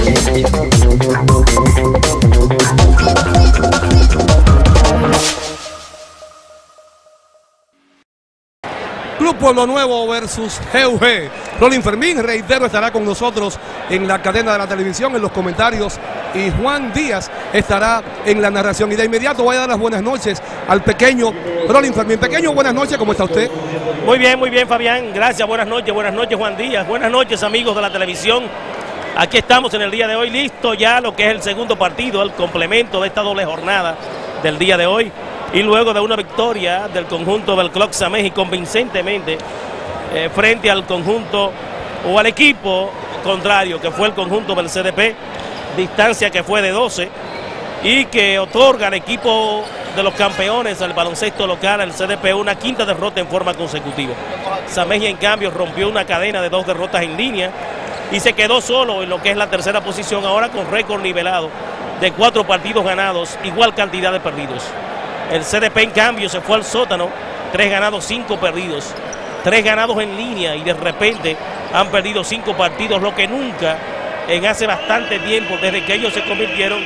Club Pueblo Nuevo versus GUG. Rolling Fermín, reitero, estará con nosotros en la cadena de la televisión, en los comentarios, y Juan Díaz estará en la narración. Y de inmediato voy a dar las buenas noches al pequeño Rolling Fermín. Pequeño, buenas noches, ¿cómo está usted? Muy bien, Fabián. Gracias, buenas noches, Juan Díaz. Buenas noches, amigos de la televisión. Aquí estamos en el día de hoy, listo ya lo que es el segundo partido, el complemento de esta doble jornada del día de hoy. Y luego de una victoria del conjunto del Club Sameji convincentemente frente al conjunto o al equipo contrario, que fue el conjunto del CDP, distancia que fue de 12 y que otorga al equipo de los campeones al baloncesto local, al CDP, una quinta derrota en forma consecutiva. Sameji, en cambio, rompió una cadena de 2 derrotas en línea y se quedó solo en lo que es la tercera posición, ahora con récord nivelado de 4 partidos ganados, igual cantidad de perdidos. El CDP, en cambio, se fue al sótano, 3 ganados, 5 perdidos, 3 ganados en línea, y de repente han perdido 5 partidos, lo que nunca en hace bastante tiempo, desde que ellos se convirtieron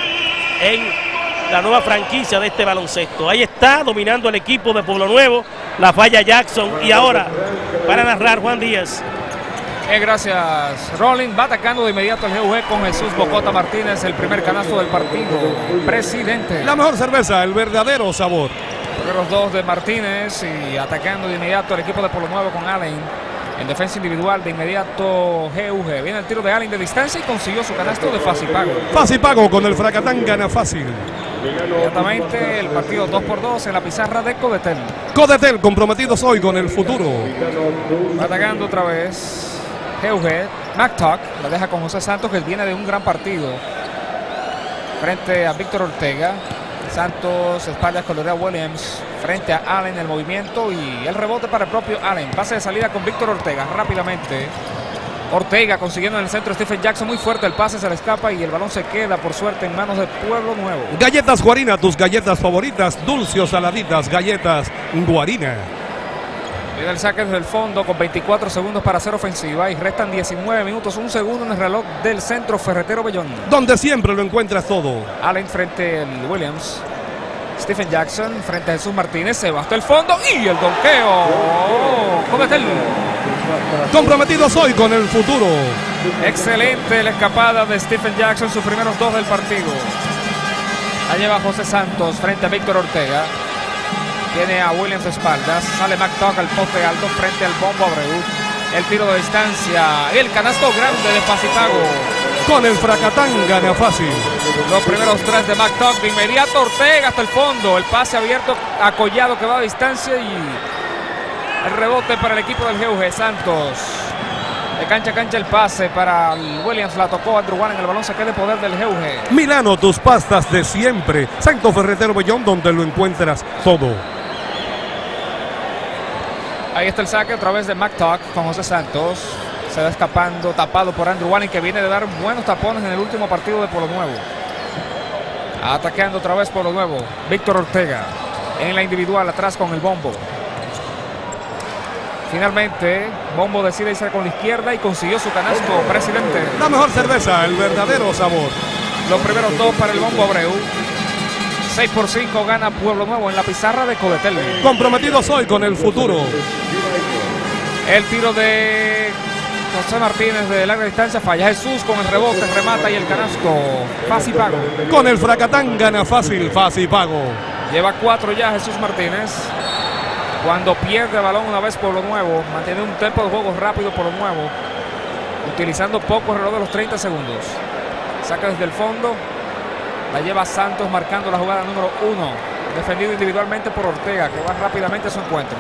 en la nueva franquicia de este baloncesto. Ahí está, dominando el equipo de Pueblo Nuevo, la falla Jackson, y ahora, para narrar, Juan Díaz. Gracias, Rolling. Va atacando de inmediato el GUG con Jesús Bocota Martínez, el primer canasto del partido. Presidente. La mejor cerveza, el verdadero sabor. Primeros 2 de Martínez, y atacando de inmediato el equipo de Pueblo Nuevo con Allen. En defensa individual de inmediato GUG. Viene el tiro de Allen de distancia y consiguió su canasto de fácil pago. Fácil pago con el Fracatán, gana fácil. Inmediatamente el partido 2-2 en la pizarra de Codetel. Codetel, comprometidos hoy con el futuro. Va atacando otra vez GUG. McTuck la deja con José Santos, que viene de un gran partido frente a Víctor Ortega. Santos, espaldas con Lorea Williams frente a Allen, el movimiento y el rebote para el propio Allen. Pase de salida con Víctor Ortega rápidamente. Ortega consiguiendo en el centro Stephen Jackson, muy fuerte el pase, se le escapa y el balón se queda por suerte en manos de Pueblo Nuevo. Galletas Guarina, tus galletas favoritas, dulces o saladitas, galletas Guarina. Viene el saque desde el fondo con 24 segundos para hacer ofensiva y restan 19 minutos, 1 segundo en el reloj del centro Ferretero Bellón. Donde siempre lo encuentras todo. Allen frente al Williams. Stephen Jackson frente a Jesús Martínez, se va hasta el fondo y el donqueo. Codetel. Comprometidos hoy con el futuro. Excelente la escapada de Stephen Jackson, sus primeros 2 del partido. La lleva José Santos frente a Víctor Ortega. Tiene a Williams espaldas, sale McTuck al poste alto frente al Bombo Abreu. El tiro de distancia, el canasto grande de Pacipago. Con el Fracatán, gana fácil. Los primeros 3 de McTuck, de inmediato Ortega hasta el fondo. El pase abierto a Collado, que va a distancia, y el rebote para el equipo del GUG. Santos, de cancha a cancha el pase para el Williams, la tocó Andrew Warren, el balón se queda de poder del GUG. Milano, tus pastas de siempre. Santo Ferretero Bellón, donde lo encuentras todo. Ahí está el saque otra vez de McTuck con José Santos. Se va escapando, tapado por Andrew Wallen, que viene de dar buenos tapones en el último partido de Pueblo Nuevo. Atacando otra vez Pueblo Nuevo. Víctor Ortega en la individual atrás con el Bombo. Finalmente, Bombo decide irse con la izquierda y consiguió su canasto, presidente. La mejor cerveza, el verdadero sabor. Los primeros 2 para el Bombo Abreu. 6-5 gana Pueblo Nuevo en la pizarra de Codetel. Comprometidos hoy con el futuro. El tiro de José Martínez de larga distancia falla. Jesús con el rebote, remata y el canasto. Fácil pago. Con el Fracatán, gana fácil, fácil pago. Lleva 4 ya Jesús Martínez. Cuando pierde el balón una vez Pueblo Nuevo, mantiene un tempo de juego rápido Pueblo Nuevo, utilizando poco el reloj de los 30 segundos. Saca desde el fondo. La lleva Santos marcando la jugada número 1. Defendido individualmente por Ortega, que va rápidamente a su encuentro.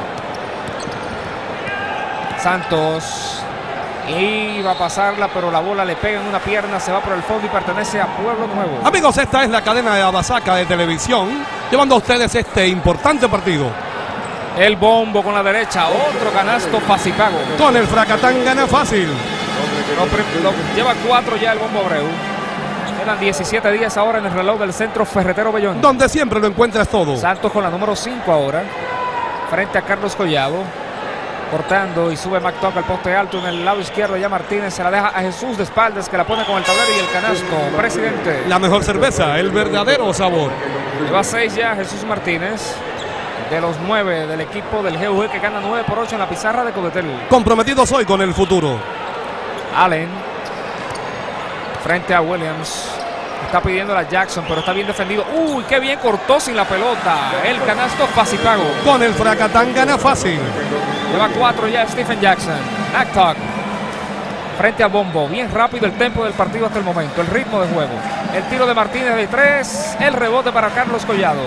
Santos iba a pasarla, pero la bola le pega en una pierna, se va por el fondo y pertenece a Pueblo Nuevo. Amigos, esta es la cadena de Abasaca de televisión, llevando a ustedes este importante partido. El Bombo con la derecha, otro canasto Pacipago. Con el Fracatán, gana fácil. Lleva 4 ya el Bombo Abreu. Quedan 17 días ahora en el reloj del centro Ferretero Bellón. Donde siempre lo encuentras todo. Santos con la número 5 ahora. Frente a Carlos Collado. Cortando y sube McTock al poste alto en el lado izquierdo. Ya Martínez se la deja a Jesús de espaldas, que la pone con el tablero y el canasto. Presidente. La mejor cerveza, el verdadero sabor. Lleva 6 ya Jesús Martínez. De los 9 del equipo del GUG, que gana 9-8 en la pizarra de Codetel. Comprometidos hoy con el futuro. Allen frente a Williams. Está pidiendo a Jackson, pero está bien defendido. Uy, qué bien cortó sin la pelota. El canasto fácil pago. Con el Fracatán gana fácil. Lleva 4 ya Stephen Jackson. McTock frente a Bombo. Bien rápido el tempo del partido hasta el momento. El ritmo de juego. El tiro de Martínez de 3. El rebote para Carlos Collado.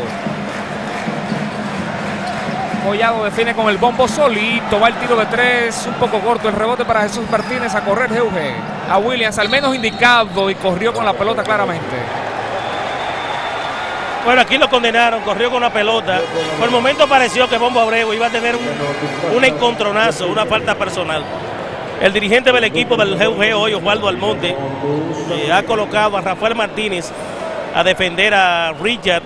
Collado define con el bombo solito. Va el tiro de 3. Un poco corto el rebote para Jesús Martínez. A correr GUG. A Williams al menos indicado y corrió con la pelota claramente. Bueno, aquí lo condenaron, corrió con la pelota. Por el momento pareció que Bombo Abreu iba a tener un encontronazo, una falta personal. El dirigente del equipo del GUG hoy, Osvaldo Almonte, ha colocado a Rafael Martínez a defender a Richard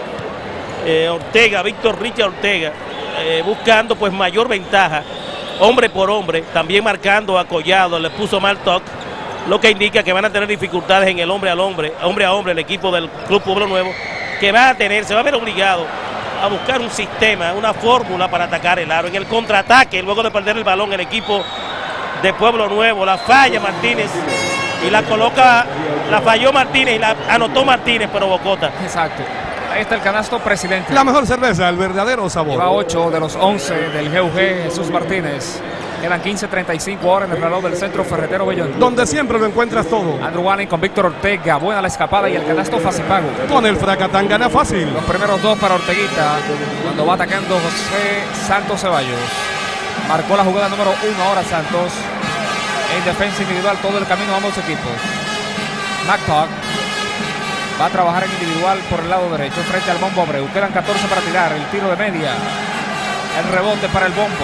Ortega, Víctor Richard Ortega, buscando pues mayor ventaja, hombre por hombre, también marcando a Collado, le puso McTock, lo que indica que van a tener dificultades en el hombre a hombre, el equipo del Club Pueblo Nuevo, que se va a ver obligado a buscar un sistema, una fórmula para atacar el aro. En el contraataque, luego de perder el balón, el equipo de Pueblo Nuevo, la falla Martínez y la falló Martínez y la anotó Martínez, pero Bocota. Exacto. Ahí está el canasto, Presidente. La mejor cerveza, el verdadero sabor. Lleva 8 de los 11 del GUG, Jesús Martínez. Quedan 15:35 horas en el reloj del Centro Ferretero Bellón. Donde siempre lo encuentras todo. Andrew Allen con Víctor Ortega. Buena la escapada y el canasto fácil pago. Con el Fracatán gana fácil. Los primeros 2 para Orteguita. Cuando va atacando José Santos Ceballos. Marcó la jugada número 1 ahora Santos. En defensa individual todo el camino a ambos equipos. McTock va a trabajar en individual por el lado derecho frente al Bombo Abreu. Quedan 14 para tirar. El tiro de media. El rebote para el Bombo.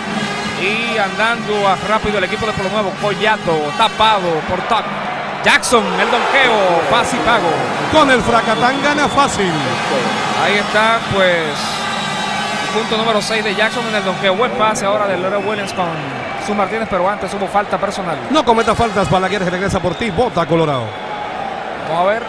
Y andando rápido el equipo de Pueblo Nuevo. Collado tapado por Toc. Jackson, el donqueo. Fácil pago. Con el Fracatán gana fácil. Ahí está pues el punto número 6 de Jackson en el donqueo. Buen pase ahora de Lorel Williams con Jesús Martínez, pero antes hubo falta personal. No cometa faltas, Balaguer regresa por ti, bota Colorado. Vamos a ver.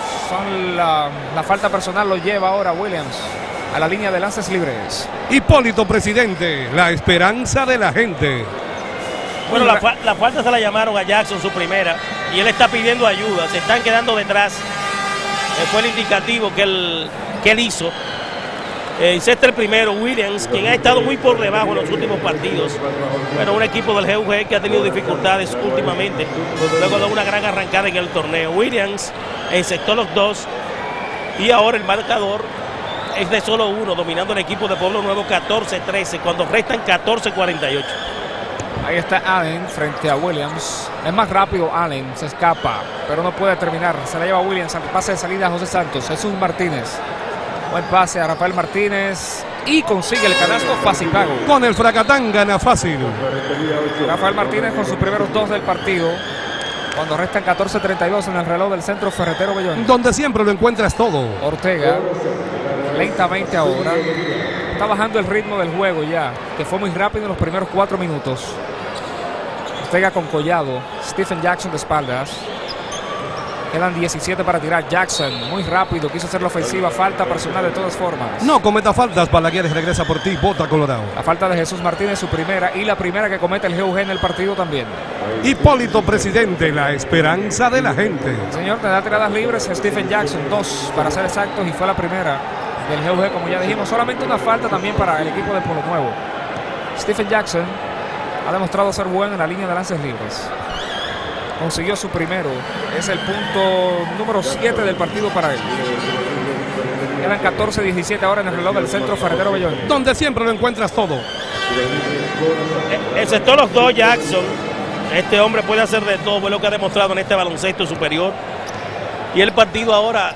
La falta personal lo lleva ahora Williams a la línea de lances libres. Hipólito, Presidente, la esperanza de la gente. Bueno, la falta se la llamaron a Jackson, su primera, y él está pidiendo ayuda, se están quedando detrás. Fue el indicativo que él hizo. Este es el primero, Williams, quien ha estado muy por debajo en los últimos partidos. Bueno, un equipo del GUG que ha tenido dificultades últimamente, luego de una gran arrancada en el torneo. Williams encestó los 2 y ahora el marcador es de solo 1, dominando el equipo de Pueblo Nuevo 14-13, cuando restan 14-48. Ahí está Allen frente a Williams. Es más rápido Allen, se escapa, pero no puede terminar. Se la lleva Williams al pase de salida a José Santos. Jesús Martínez. Buen pase a Rafael Martínez y consigue el canasto fácil pago. Con el Fracatán gana fácil. Rafael Martínez con sus primeros 2 del partido. Cuando restan 14:32 en el reloj del Centro Ferretero Bellón. Donde siempre lo encuentras todo. Ortega, lentamente ahora. Está bajando el ritmo del juego ya, que fue muy rápido en los primeros 4 minutos. Ortega con Collado. Stephen Jackson de espaldas. Quedan 17 para tirar. Jackson, muy rápido, quiso hacer la ofensiva. Falta personal de todas formas. No cometa faltas, Balaguer regresa por ti, bota Colorado. La falta de Jesús Martínez, su primera, y la primera que comete el GUG en el partido también. Hipólito, Presidente, la esperanza de la gente. Señor, te da tiradas libres Stephen Jackson, 2 para ser exactos, y fue la primera del GUG, como ya dijimos. Solamente una falta también para el equipo de Pueblo Nuevo. Stephen Jackson ha demostrado ser bueno en la línea de lances libres. Consiguió su primero. Es el punto número 7 del partido para él. Quedan 14-17 ahora en el reloj del Centro Ferretero Bellón. Donde siempre lo encuentras todo. Excepto los 2 Jackson. Este hombre puede hacer de todo, fue lo que ha demostrado en este baloncesto superior. Y el partido ahora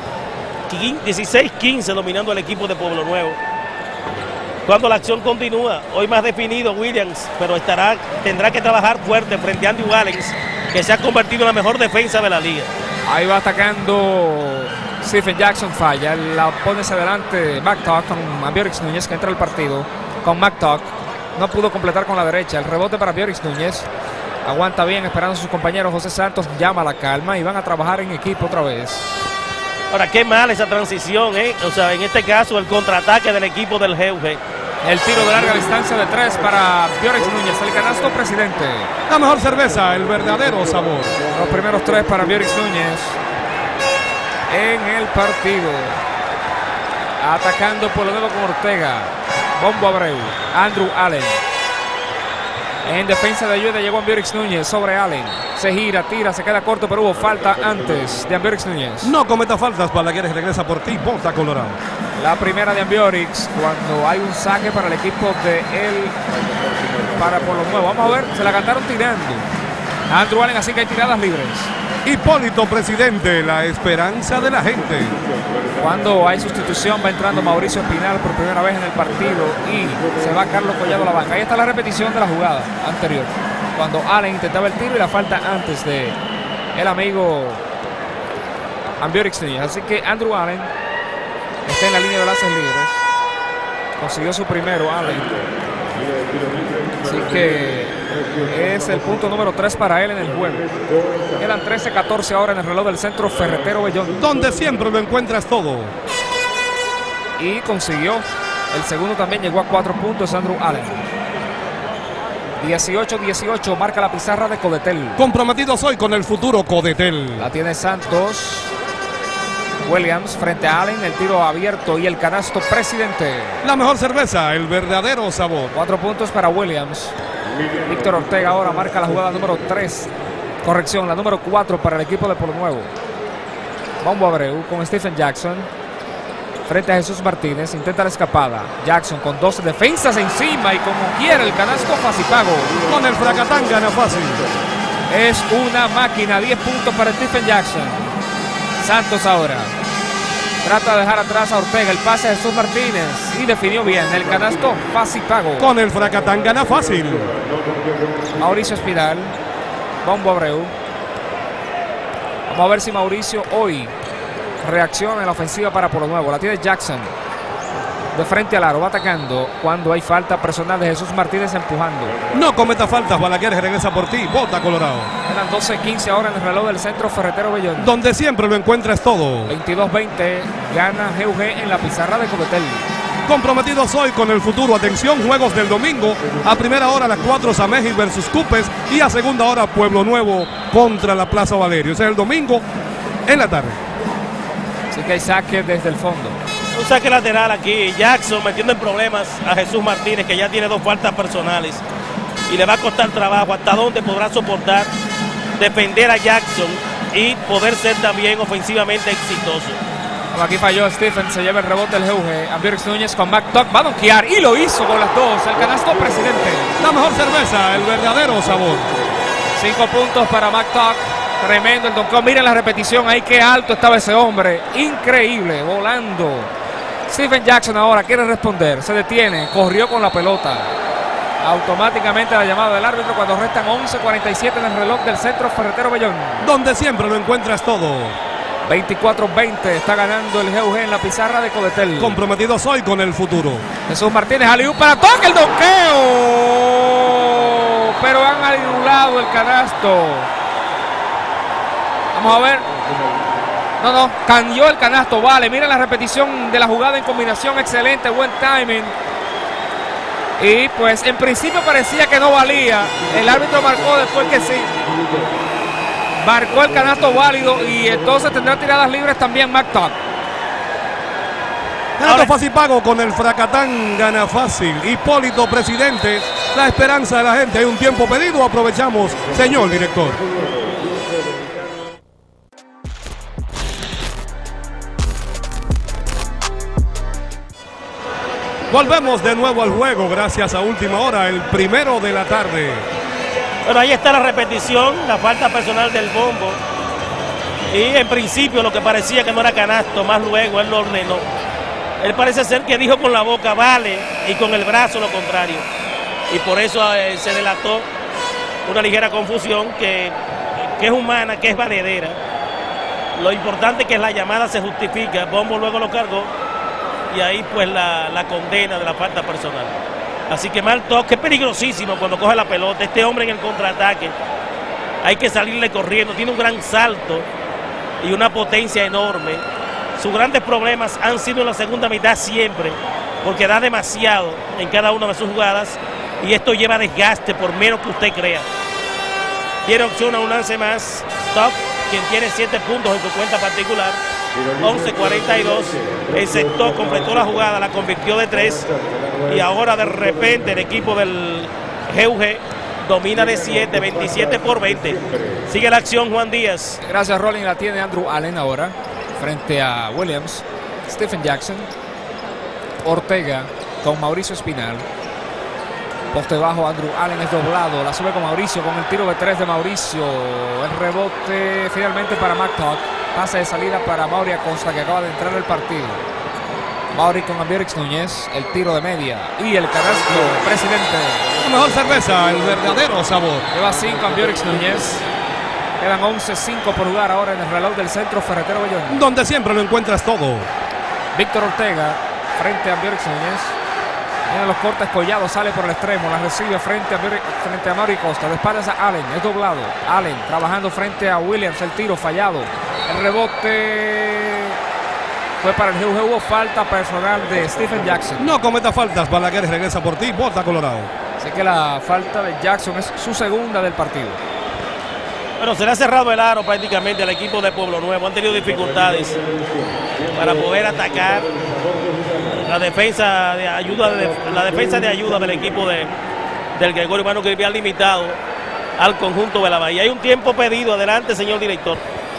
16-15 dominando el equipo de Pueblo Nuevo. Cuando la acción continúa, hoy más definido Williams, pero tendrá que trabajar fuerte frente a Andrew Allen, que se ha convertido en la mejor defensa de la liga. Ahí va atacando Stephen Jackson, falla. La pone hacia adelante McTock con Ambiorix Núñez, que entra al partido con McTock. no pudo completar con la derecha. El rebote para Bjorix Núñez. Aguanta bien esperando a sus compañeros. José Santos llama la calma y van a trabajar en equipo otra vez. Ahora, qué mal esa transición, ¿eh? O sea, en este caso, el contraataque del equipo del GUG. El tiro de larga distancia de 3 para Bjorix Núñez. El canasto Presidente. La mejor cerveza, el verdadero sabor. Los primeros 3 para Bjorix Núñez en el partido. Atacando por lo nuevo con Ortega. Bombo Abreu. Andrew Allen. En defensa de ayuda llegó Bjorix Núñez sobre Allen. Se gira, tira, se queda corto, pero hubo falta antes de Bjorix Núñez. No cometa faltas, Balaguer regresa por ti, bota Colorado. La primera de Bjorix cuando hay un saque para el equipo de él, para por lo nuevo. Vamos a ver, se la cantaron tirando. Andrew Allen, así que hay tiradas libres. Hipólito Presidente, la esperanza de la gente. Cuando hay sustitución va entrando Mauricio Espinal por primera vez en el partido y se va Carlos Collado a la banca. Ahí está la repetición de la jugada anterior. Cuando Allen intentaba el tiro y la falta antes de el amigo Bjorix Núñez. Así que Andrew Allen está en la línea de lances libres. Consiguió su primero Allen. Así que es el punto número 3 para él en el juego. Quedan 13-14 ahora en el reloj del centro Ferretero Bellón. Donde siempre lo encuentras todo. Y consiguió el segundo también, llegó a 4 puntos Andrew Allen. 18-18 marca la pizarra de Codetel. Comprometidos hoy con el futuro Codetel. La tiene Santos. Williams frente a Allen, el tiro abierto y el canasto Presidente. La mejor cerveza, el verdadero sabor. 4 puntos para Williams. Víctor Ortega ahora marca la jugada número 3. Corrección, la número 4 para el equipo de Polo Nuevo. Bombo Abreu con Stephen Jackson. Frente a Jesús Martínez, intenta la escapada. Jackson con 12 defensas encima y como quiera el canasto Facipago. Con el fracatán gana fácil. Es una máquina, 10 puntos para Stephen Jackson. Santos ahora. Trata de dejar atrás a Ortega, el pase a Jesús Martínez y definió bien el canasto Facipago. Con el fracatán gana fácil. Mauricio Espinal. Bombo Abreu. Vamos a ver si Mauricio hoy reacciona en la ofensiva para Polo Nuevo. La tiene Jackson. De frente al aro, va atacando cuando hay falta personal de Jesús Martínez empujando. No cometa faltas, Balaguer regresa por ti, bota Colorado. Quedan 12-15 ahora en el reloj del centro Ferretero Bellón. Donde siempre lo encuentras todo. 22-20 gana GUG en la pizarra de Codetel. Comprometidos hoy con el futuro. Atención, juegos del domingo. A primera hora las 4 Samejil versus Cupes y a segunda hora Pueblo Nuevo contra la Plaza Valerio. Ese es el domingo en la tarde. Así que hay saque desde el fondo. Un saque lateral aquí. Jackson metiendo en problemas a Jesús Martínez, que ya tiene 2 faltas personales. Y le va a costar trabajo. ¿Hasta dónde podrá soportar defender a Jackson y poder ser también ofensivamente exitoso? Bueno, aquí falló Stephen, se lleva el rebote del GUG. Bjorix Núñez con McTuck, va a donkear y lo hizo con las 2. El canasto Presidente. La mejor cerveza, el verdadero sabor. 5 puntos para McTuck. Tremendo el donkeo. Miren la repetición ahí, qué alto estaba ese hombre. Increíble, volando. Stephen Jackson ahora quiere responder. Se detiene, corrió con la pelota. Automáticamente la llamada del árbitro cuando restan 11:47 en el reloj del centro Ferretero Bellón. Donde siempre lo encuentras todo. 24-20 está ganando el GUG en la pizarra de Codetel. Comprometidos hoy con el futuro. Jesús Martínez, aliú para toque el donkeo. Pero han anulado el canasto. Vamos a ver. No, cambió el canasto, vale. Miren la repetición de la jugada en combinación, excelente, buen timing. Y pues en principio parecía que no valía. El árbitro marcó después que sí. Marcó el canasto válido y entonces tendrá tiradas libres también McTuck. Canasto Facipago con el fracatán gana fácil. Hipólito Presidente, la esperanza de la gente. Hay un tiempo pedido, aprovechamos, señor director. Volvemos de nuevo al juego gracias a última hora, el primero de la tarde. Bueno, ahí está la repetición, la falta personal del Bombo. Y en principio lo que parecía que no era canasto, más luego él lo ordenó. Él parece ser que dijo con la boca vale y con el brazo lo contrario. Y por eso se delató una ligera confusión que es humana, que es valedera. Lo importante es que la llamada se justifica. Bombo luego lo cargó. Y ahí pues la condena de la falta personal. Así que mal toque, es peligrosísimo cuando coge la pelota. Este hombre en el contraataque, hay que salirle corriendo. Tiene un gran salto y una potencia enorme. Sus grandes problemas han sido en la segunda mitad siempre, porque da demasiado en cada una de sus jugadas y esto lleva desgaste por menos que usted crea. Tiene opción a un lance más. Top, quien tiene 7 puntos en su cuenta particular. 11-42. Encestó, completó la jugada, la convirtió de 3. Y ahora de repente el equipo del GUG domina de 7, 27-20. Sigue la acción Juan Díaz. Gracias, Rolling. La tiene Andrew Allen ahora frente a Williams. Stephen Jackson. Ortega con Mauricio Espinal. Poste bajo, Andrew Allen es doblado. La sube con Mauricio con el tiro de 3 de Mauricio. El rebote finalmente para McTodd. Pase de salida para Mauri Acosta, que acaba de entrar al partido. Mauri con Ambiorix Núñez. El tiro de media. Y el canasto, presidente. La mejor cerveza, el verdadero sabor. Lleva 5 Ambiorix Núñez. Quedan 11-5 por jugar ahora en el reloj del Centro Ferretero Bellón. Donde siempre lo encuentras todo. Víctor Ortega frente a Ambiorix Núñez. Vienen los cortes, Collado sale por el extremo, la recibe frente a Mauri Costa, de espaldas a Allen, es doblado. Allen trabajando frente a Williams, el tiro fallado. El rebote fue para el GUG, hubo falta personal de Stephen Jackson. No cometa faltas, Balaguer regresa por ti, bota Colorado. Así que la falta de Jackson es su segunda del partido. Bueno, se le ha cerrado el aro prácticamente al equipo de Pueblo Nuevo. Han tenido dificultades para poder atacar. La defensa de ayuda del equipo del Gregorio Manu, que había limitado al conjunto de la Bahía. Hay un tiempo pedido. Adelante, señor director.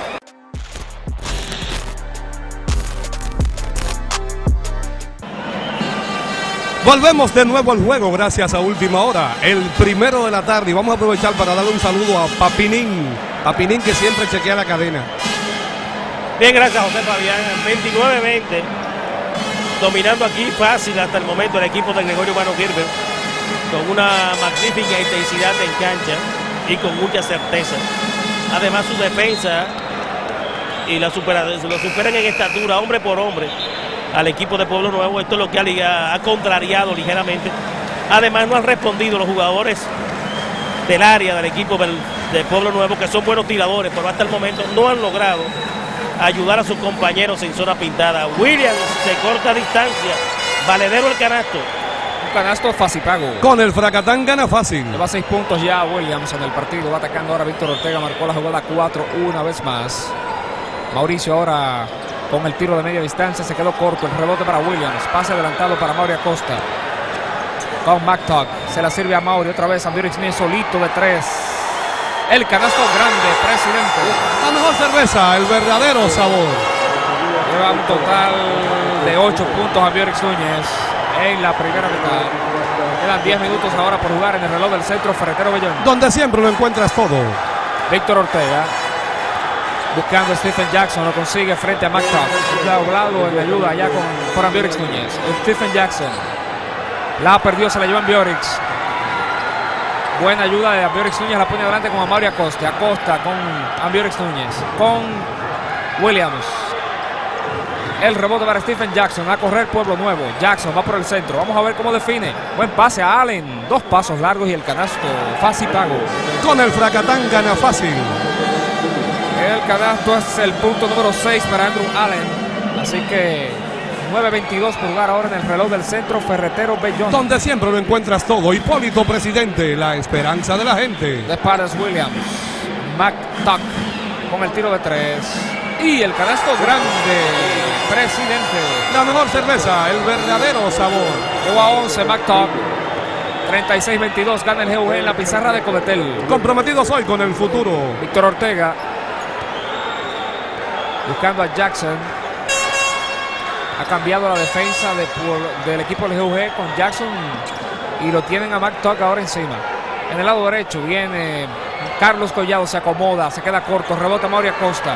Volvemos de nuevo al juego gracias a Última Hora, el primero de la tarde, y vamos a aprovechar para darle un saludo a Papinín que siempre chequea la cadena. Bien, gracias José Fabián. 29-20. Dominando aquí fácil hasta el momento el equipo de Gregorio Manu Gilbert, con una magnífica intensidad en cancha y con mucha certeza. Además su defensa y lo superan en estatura, hombre por hombre, al equipo de Pueblo Nuevo. Esto es lo que ha contrariado ligeramente. Además no han respondido los jugadores del área del equipo de Pueblo Nuevo, que son buenos tiradores, pero hasta el momento no han logrado ayudar a sus compañeros en zona pintada. Williams de corta distancia, valedero el canasto. Un canasto fácil pago. Con el Fracatán gana fácil. Lleva 6 puntos ya Williams en el partido. Va atacando ahora Víctor Ortega. Marcó la jugada 4 una vez más. Mauricio ahora con el tiro de media distancia. Se quedó corto. El rebote para Williams. Pase adelantado para Mauri Acosta. Con McTodd. Se la sirve a Mauri. Otra vez Ambiorix Núñez solito de 3. El canasto grande, presidente. La mejor cerveza, el verdadero sabor. Lleva un total de 8 puntos Ambiorix Núñez en la primera mitad. Quedan 10 minutos ahora por jugar en el reloj del Centro Ferretero Bellón. Donde siempre lo encuentras todo. Víctor Ortega buscando a Stephen Jackson, lo consigue frente a McTodd. Doblado en ayuda allá por Ambiorix Núñez. Stephen Jackson la perdió, se la lleva Ambiorix. Buena ayuda de Ambiorix Núñez, la pone adelante con Mauri Acosta. Acosta con Ambiorix Núñez, con Williams. El rebote para Stephen Jackson, a correr Pueblo Nuevo. Jackson va por el centro, vamos a ver cómo define. Buen pase a Allen, 2 pasos largos y el canasto fácil pago. Con el Fracatán gana fácil. El canasto es el punto número 6 para Andrew Allen. Así que 9:22 por jugar ahora en el reloj del Centro Ferretero Bellón. Donde siempre lo encuentras todo. Hipólito Presidente, la esperanza de la gente. De espaldas Williams. McTodd con el tiro de 3. Y el canasto grande, presidente. La mejor cerveza, el verdadero sabor. Llegó a 11 McTodd. 36-22 gana el GUG en la pizarra de Codetel. Comprometidos hoy con el futuro. Víctor Ortega buscando a Jackson. Ha cambiado la defensa del equipo del GUG con Jackson y lo tienen a McTodd ahora encima. En el lado derecho viene Carlos Collado, se acomoda, se queda corto, rebota Mauri Acosta.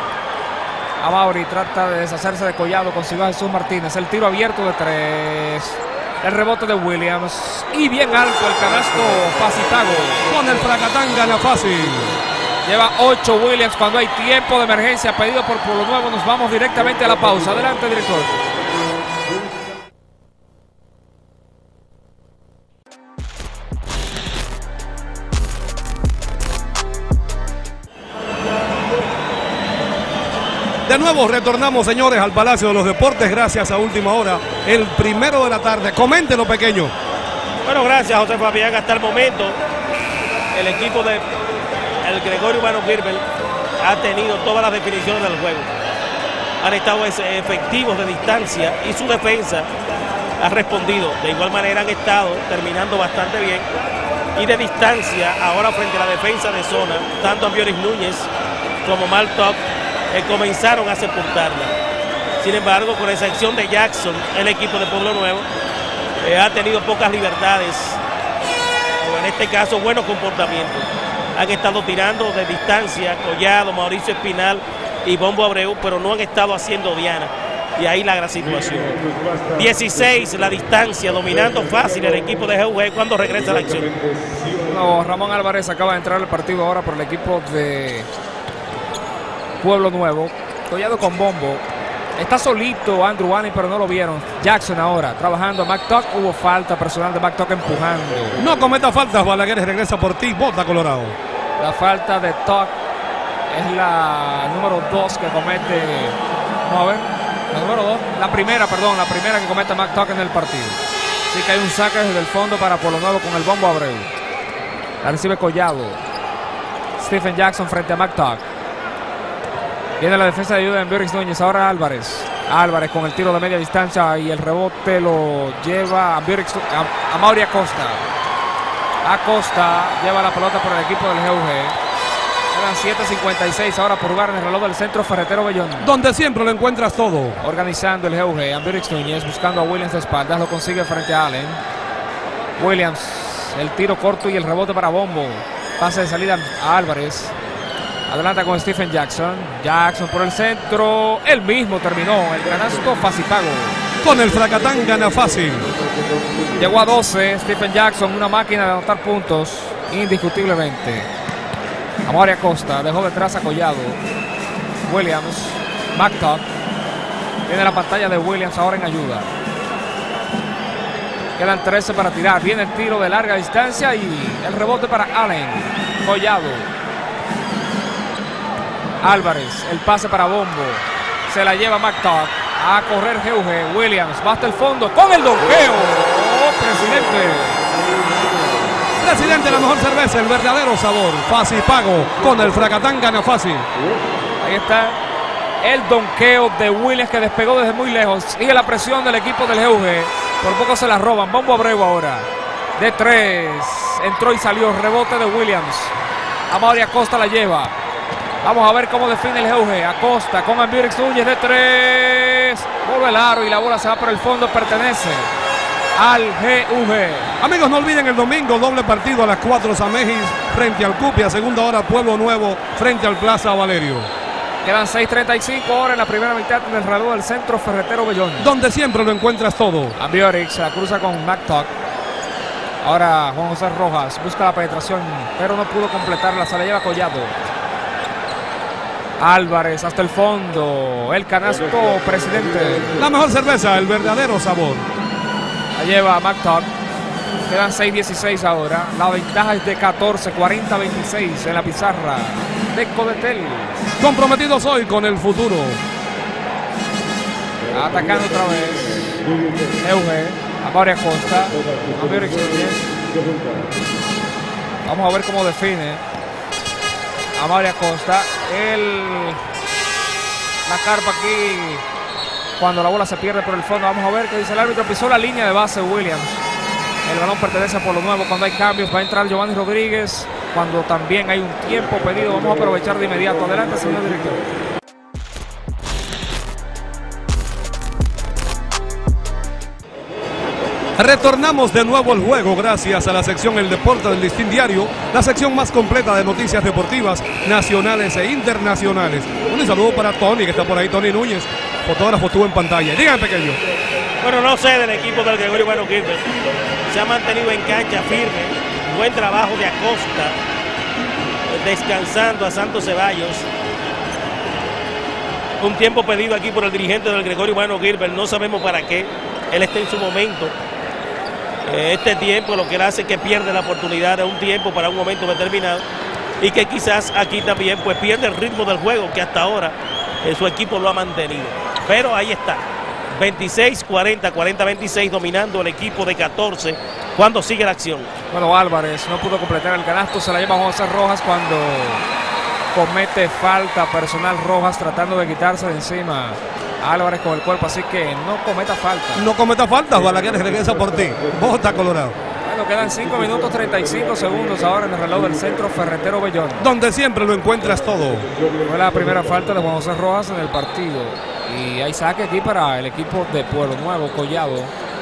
A Mauri trata de deshacerse de Collado, consiguió a Jesús Martínez. El tiro abierto de 3. El rebote de Williams. Y bien alto el canasto Facitago. Con el Fracatán gana fácil. Lleva 8 Williams cuando hay tiempo de emergencia pedido por Pueblo Nuevo. Nos vamos directamente a la pausa. Adelante, director. De nuevo retornamos, señores, al Palacio de los Deportes, gracias a Última Hora, el 1 de la tarde. Coméntenlo, pequeño. Bueno, gracias, José Fabián. Hasta el momento, el equipo de el Gregorio Bueno Gilbert ha tenido todas las definiciones del juego. Han estado efectivos de distancia y su defensa ha respondido. De igual manera han estado terminando bastante bien. Y de distancia, ahora frente a la defensa de zona, tanto Ambioris Núñez como Mark-Tuck comenzaron a sepultarla. Sin embargo, con excepción de Jackson, el equipo de Pueblo Nuevo ha tenido pocas libertades, o en este caso buenos comportamientos. Han estado tirando de distancia Collado, Mauricio Espinal y Bombo Abreu, pero no han estado haciendo diana. Y ahí la gran situación. 16 la distancia, dominando fácil el equipo de GUG cuando regresa a la acción. No, Ramón Álvarez acaba de entrar al partido ahora por el equipo de Pueblo Nuevo. Collado con Bombo. Está solito Andrew Anning, pero no lo vieron. Jackson ahora trabajando. Mark-Tuck, hubo falta personal de Mark-Tuck empujando. No cometa faltas, Balaguer regresa por ti, bota Colorado. La falta de Tuck es la número 2 que comete. Vamos a ver. La número 2, la primera que comete Mark-Tuck en el partido. Así que hay un saque desde el fondo para Pueblo Nuevo con el Bombo Abreu. La recibe Collado. Stephen Jackson frente a Mark-Tuck. Viene la defensa de ayuda de Ambioris Núñez. Ahora Álvarez. Álvarez con el tiro de media distancia y el rebote lo lleva a Mauri Acosta. Acosta lleva la pelota por el equipo del GUG. Quedan 7:56 ahora por jugar en el reloj del centro Ferretero Bellón. Donde siempre lo encuentras todo. Organizando el GUG. Ambioris Núñez buscando a Williams de espaldas. Lo consigue frente a Allen. Williams. El tiro corto y el rebote para Bombo. Pase de salida a Álvarez. Adelanta con Stephen Jackson. Jackson por el centro. Él mismo terminó el granazo fácil pago. Con el Fracatán gana fácil. Llegó a 12. Stephen Jackson, una máquina de anotar puntos. Indiscutiblemente. Amaury Acosta dejó detrás a Collado. Williams. Mark-Tuck. Viene la pantalla de Williams ahora en ayuda. Quedan 13 para tirar. Viene el tiro de larga distancia y el rebote para Allen. Collado. Álvarez, el pase para Bombo. Se la lleva Mark-Tuck. A correr GUG. Williams va hasta el fondo con el donqueo. ¡Oh, presidente! Presidente, la mejor cerveza, el verdadero sabor. Fácil pago. Con el Fracatán gana fácil. Ahí está el donqueo de Williams que despegó desde muy lejos. Sigue la presión del equipo del GUG. Por poco se la roban. Bombo Abreu ahora. De 3. Entró y salió. Rebote de Williams. Amaury Acosta la lleva. Vamos a ver cómo define el GUG. Acosta con Ambioris Núñez de 3. Vuelve el aro y la bola se va por el fondo. Pertenece al GUG. Amigos, no olviden el domingo doble partido a las 4 Samejis frente al Cupia. Segunda hora Pueblo Nuevo frente al Plaza Valerio. Quedan 6:35 horas en la primera mitad del reloj del centro Ferretero Bellón. Donde siempre lo encuentras todo. Ambioris la cruza con Mark-Tuck. Ahora Juan José Rojas busca la penetración, pero no pudo completarla. Se la lleva Collado. Álvarez hasta el fondo. El canasto, presidente. La mejor cerveza, el verdadero sabor. La lleva Mark-Tuck. Quedan 6:16 ahora. La ventaja es de 14, 40-26 en la pizarra de Codetel. Comprometidos hoy con el futuro. Atacando otra vez GUG. Amaury Acosta. Ambioris Núñez. Vamos a ver cómo define Amaury Acosta. La carpa aquí cuando la bola se pierde por el fondo. Vamos a ver qué dice el árbitro. Pisó la línea de base Williams. El balón pertenece a Pueblo Nuevo. Cuando hay cambios va a entrar Giovanni Rodríguez. Cuando también hay un tiempo pedido, vamos a aprovechar de inmediato. Adelante, señor director. Retornamos de nuevo al juego gracias a la sección El Deporte del Listín Diario, la sección más completa de noticias deportivas nacionales e internacionales. Un saludo para Tony, que está por ahí, Tony Núñez, fotógrafo, estuvo en pantalla. Dígame, pequeño. Bueno, no sé del equipo del Gregorio Bueno Gilbert. Se ha mantenido en cancha firme. Buen trabajo de Acosta, descansando a Santos Ceballos. Un tiempo pedido aquí por el dirigente del Gregorio Bueno Gilbert. No sabemos para qué. Él está en su momento. Este tiempo lo que él hace es que pierde la oportunidad de un tiempo para un momento determinado y que quizás aquí también pues pierde el ritmo del juego que hasta ahora su equipo lo ha mantenido. Pero ahí está, 26-40, 40-26, dominando el equipo de 14 cuando sigue la acción. Bueno, Álvarez no pudo completar el canasto, se la lleva José Rojas cuando comete falta personal. Rojas tratando de quitarse de encima a Álvarez con el cuerpo, así que no cometa falta. No cometa falta, Balaguer regresa por ti. Bota Colorado. Bueno, quedan 5 minutos 35 segundos ahora en el reloj del centro Ferretero Bellón. Donde siempre lo encuentras todo. Fue la primera falta de Juan José Rojas en el partido. Y hay saque aquí para el equipo de Pueblo Nuevo. Collado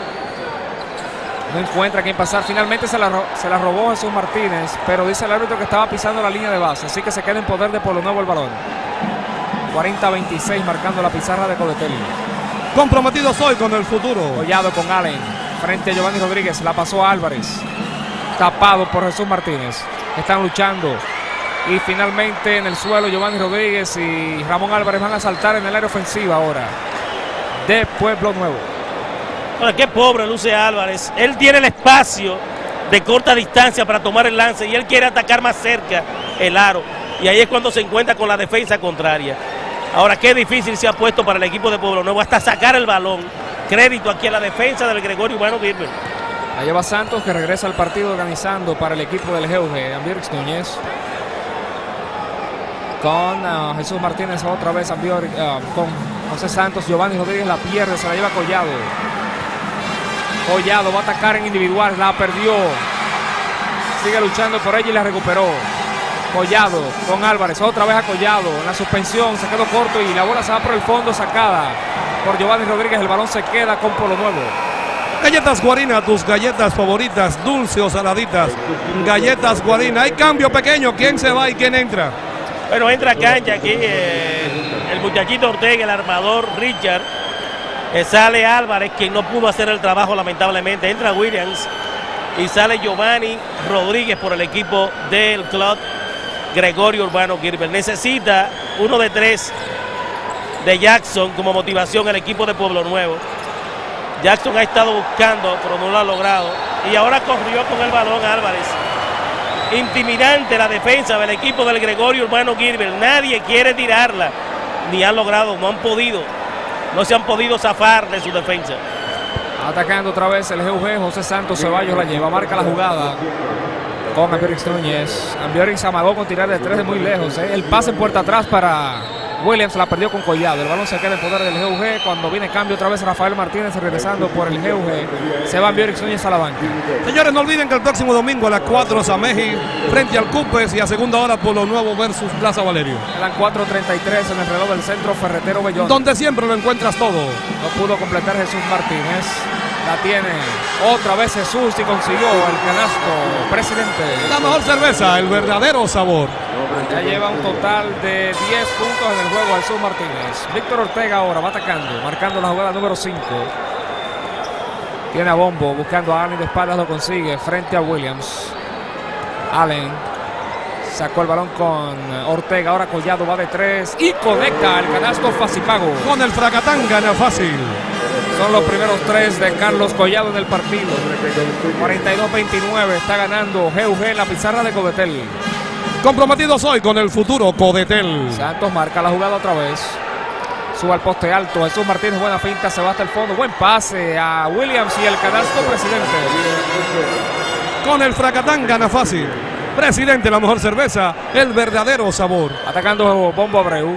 no encuentra quién pasar. Finalmente se la robó Jesús Martínez, pero dice el árbitro que estaba pisando la línea de base, así que se queda en poder de Pueblo Nuevo el balón. 40-26 marcando la pizarra de Codetel. Comprometidos hoy con el futuro. Collado con Allen frente a Giovanni Rodríguez, la pasó a Álvarez, tapado por Jesús Martínez. Están luchando y finalmente en el suelo Giovanni Rodríguez y Ramón Álvarez van a saltar en el área ofensiva ahora de Pueblo Nuevo. Bueno, qué pobre luce Álvarez. Él tiene el espacio de corta distancia para tomar el lance y él quiere atacar más cerca el aro. Y ahí es cuando se encuentra con la defensa contraria. Ahora, qué difícil se ha puesto para el equipo de Pueblo Nuevo hasta sacar el balón. Crédito aquí a la defensa del Gregorio Urbano Gilbert. La lleva Santos, que regresa al partido organizando para el equipo del GUG. Ambiorix Núñez con Jesús Martínez otra vez. Con José Santos. Giovanni Rodríguez la pierde, se la lleva Collado. Collado va a atacar en individual, la perdió. Sigue luchando por ella y la recuperó. Collado con Álvarez, otra vez a Collado. En la suspensión se quedó corto y la bola se va por el fondo, sacada por Giovanni Rodríguez. El balón se queda con Pueblo Nuevo. Galletas Guarina, tus galletas favoritas, dulce o saladitas. Galletas Guarina. Hay cambio pequeño. ¿Quién se va y quién entra? Bueno, entra cancha aquí el muchachito Ortega, el armador Richard. Sale Álvarez, quien no pudo hacer el trabajo lamentablemente. Entra Williams y sale Giovanni Rodríguez por el equipo del club Gregorio Urbano Gilbert. Necesita 1 de 3 de Jackson como motivación al equipo de Pueblo Nuevo. Jackson ha estado buscando, pero no lo ha logrado. Y ahora corrió con el balón Álvarez. Intimidante la defensa del equipo del Gregorio Urbano Gilbert. Nadie quiere tirarla, ni han logrado, no han podido. No se han podido zafar de su defensa. Atacando otra vez el GUG. José Santos Ceballos la lleva, marca la jugada con Ambiorix Núñez. Ambiorix amagó con tirar de 3 de muy lejos. El pase en puerta atrás para Williams, la perdió con Collado. El balón se queda en poder del GUG. Cuando viene cambio otra vez Rafael Martínez regresando por el GUG. Se va Ambiorix Núñez a la banca. Señores, no olviden que el próximo domingo a las 4 Sameji frente al Cupes y a segunda hora Pueblo Nuevo versus Plaza Valerio. Quedan 4:33 en el reloj del centro Ferretero Bellón. Donde siempre lo encuentras todo. No pudo completar Jesús Martínez. La tiene otra vez Jesús y consiguió el canasto. Presidente. La mejor cerveza, el verdadero sabor. Ya lleva un total de 10 puntos en el juego Jesús Martínez. Víctor Ortega ahora va atacando, marcando la jugada número 5. Tiene a Bombo, buscando a Allen de espaldas, lo consigue frente a Williams. Allen sacó el balón con Ortega, ahora Collado va de 3 y conecta el canasto Facipago. Con el Fracatán gana fácil. Son los primeros 3 de Carlos Collado en el partido. 42-29 está ganando GUG en la pizarra de Codetel. Comprometidos hoy con el futuro Codetel. Santos marca la jugada otra vez. Sube al poste alto. Jesús Martínez, buena finta, se va hasta el fondo. Buen pase a Williams y el canasto Presidente. Con el Fracatán gana fácil. Presidente, la mejor cerveza, el verdadero sabor. Atacando Bombo Abreu.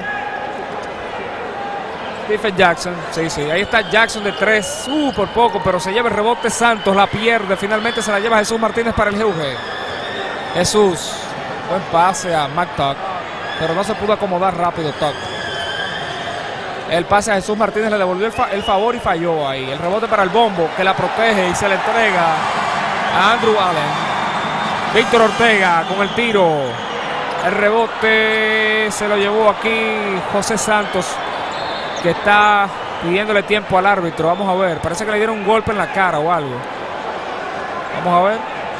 Stephen Jackson, sí, ahí está Jackson de 3, por poco, pero se lleva el rebote Santos, la pierde, finalmente se la lleva Jesús Martínez para el GUG. Jesús, buen pase a McTuck, pero no se pudo acomodar rápido Tuck. El pase a Jesús Martínez le devolvió el favor y falló ahí. El rebote para el Bombo, que la protege y se le entrega a Andrew Allen. Víctor Ortega con el tiro. El rebote se lo llevó aquí José Santos, que está pidiéndole tiempo al árbitro. Vamos a ver, parece que le dieron un golpe en la cara o algo. Vamos a ver.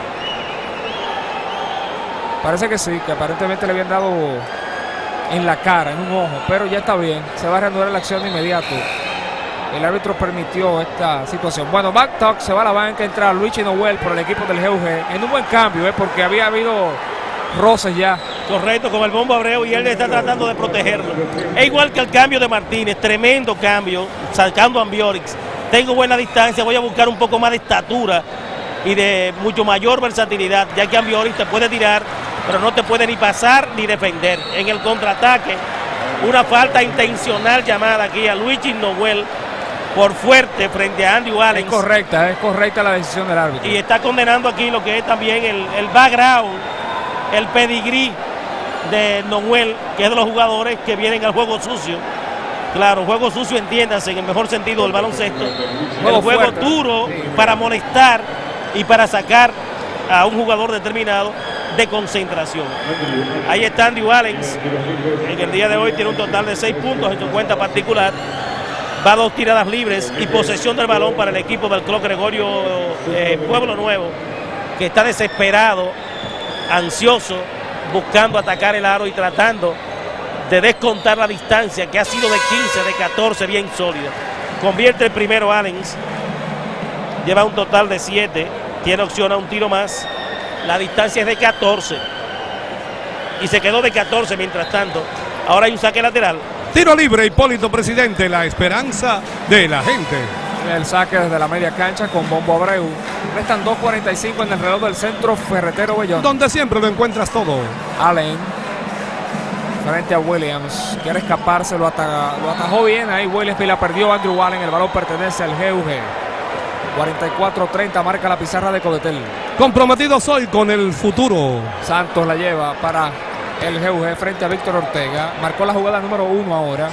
Parece que sí, que aparentemente le habían dado en la cara, en un ojo, pero ya está bien. Se va a reanudar la acción de inmediato. El árbitro permitió esta situación. Bueno, McTuck se va a la banca, entra Luigi Noel por el equipo del GUG en un buen cambio, porque había habido roces ya. Correcto, con el Bombo Abreu, y él está tratando de protegerlo. Es igual que el cambio de Martínez, tremendo cambio, sacando a Ambiorix. Tengo buena distancia, voy a buscar un poco más de estatura y de mucho mayor versatilidad, ya que Ambiorix te puede tirar, pero no te puede ni pasar ni defender. En el contraataque, una falta intencional llamada aquí a Luigi Noel por fuerte frente a Andrew Allen. Es correcta la decisión del árbitro. Y está condenando aquí lo que es también el background, el pedigrí de Noel, que es de los jugadores que vienen al juego sucio. Claro, juego sucio, entiéndase, en el mejor sentido del baloncesto. El juego fuerte, duro, sí, para molestar y para sacar a un jugador determinado de concentración. Ahí está Andrew Allen. En el día de hoy tiene un total de 6 puntos en su cuenta particular. Va a 2 tiradas libres y posesión del balón para el equipo del Club Gregorio Pueblo Nuevo, que está desesperado, ansioso, buscando atacar el aro y tratando de descontar la distancia, que ha sido de 15, de 14, bien sólida. Convierte el primero Allens, lleva un total de 7, tiene opción a un tiro más. La distancia es de 14 y se quedó de 14 mientras tanto. Ahora hay un saque lateral. Tiro libre, Hipólito Presidente, la esperanza de la gente. El saque desde la media cancha con Bombo Abreu. Restan 2:45 en el reloj del centro Ferretero Bellón. Donde siempre lo encuentras todo. Allen frente a Williams. Quiere escaparse, lo atajó bien. Ahí Williams y la perdió Andrew Allen. El balón pertenece al GUG. 44-30 marca la pizarra de Codetel. Comprometidos hoy con el futuro. Santos la lleva para el GUG frente a Víctor Ortega. Marcó la jugada número 1 ahora.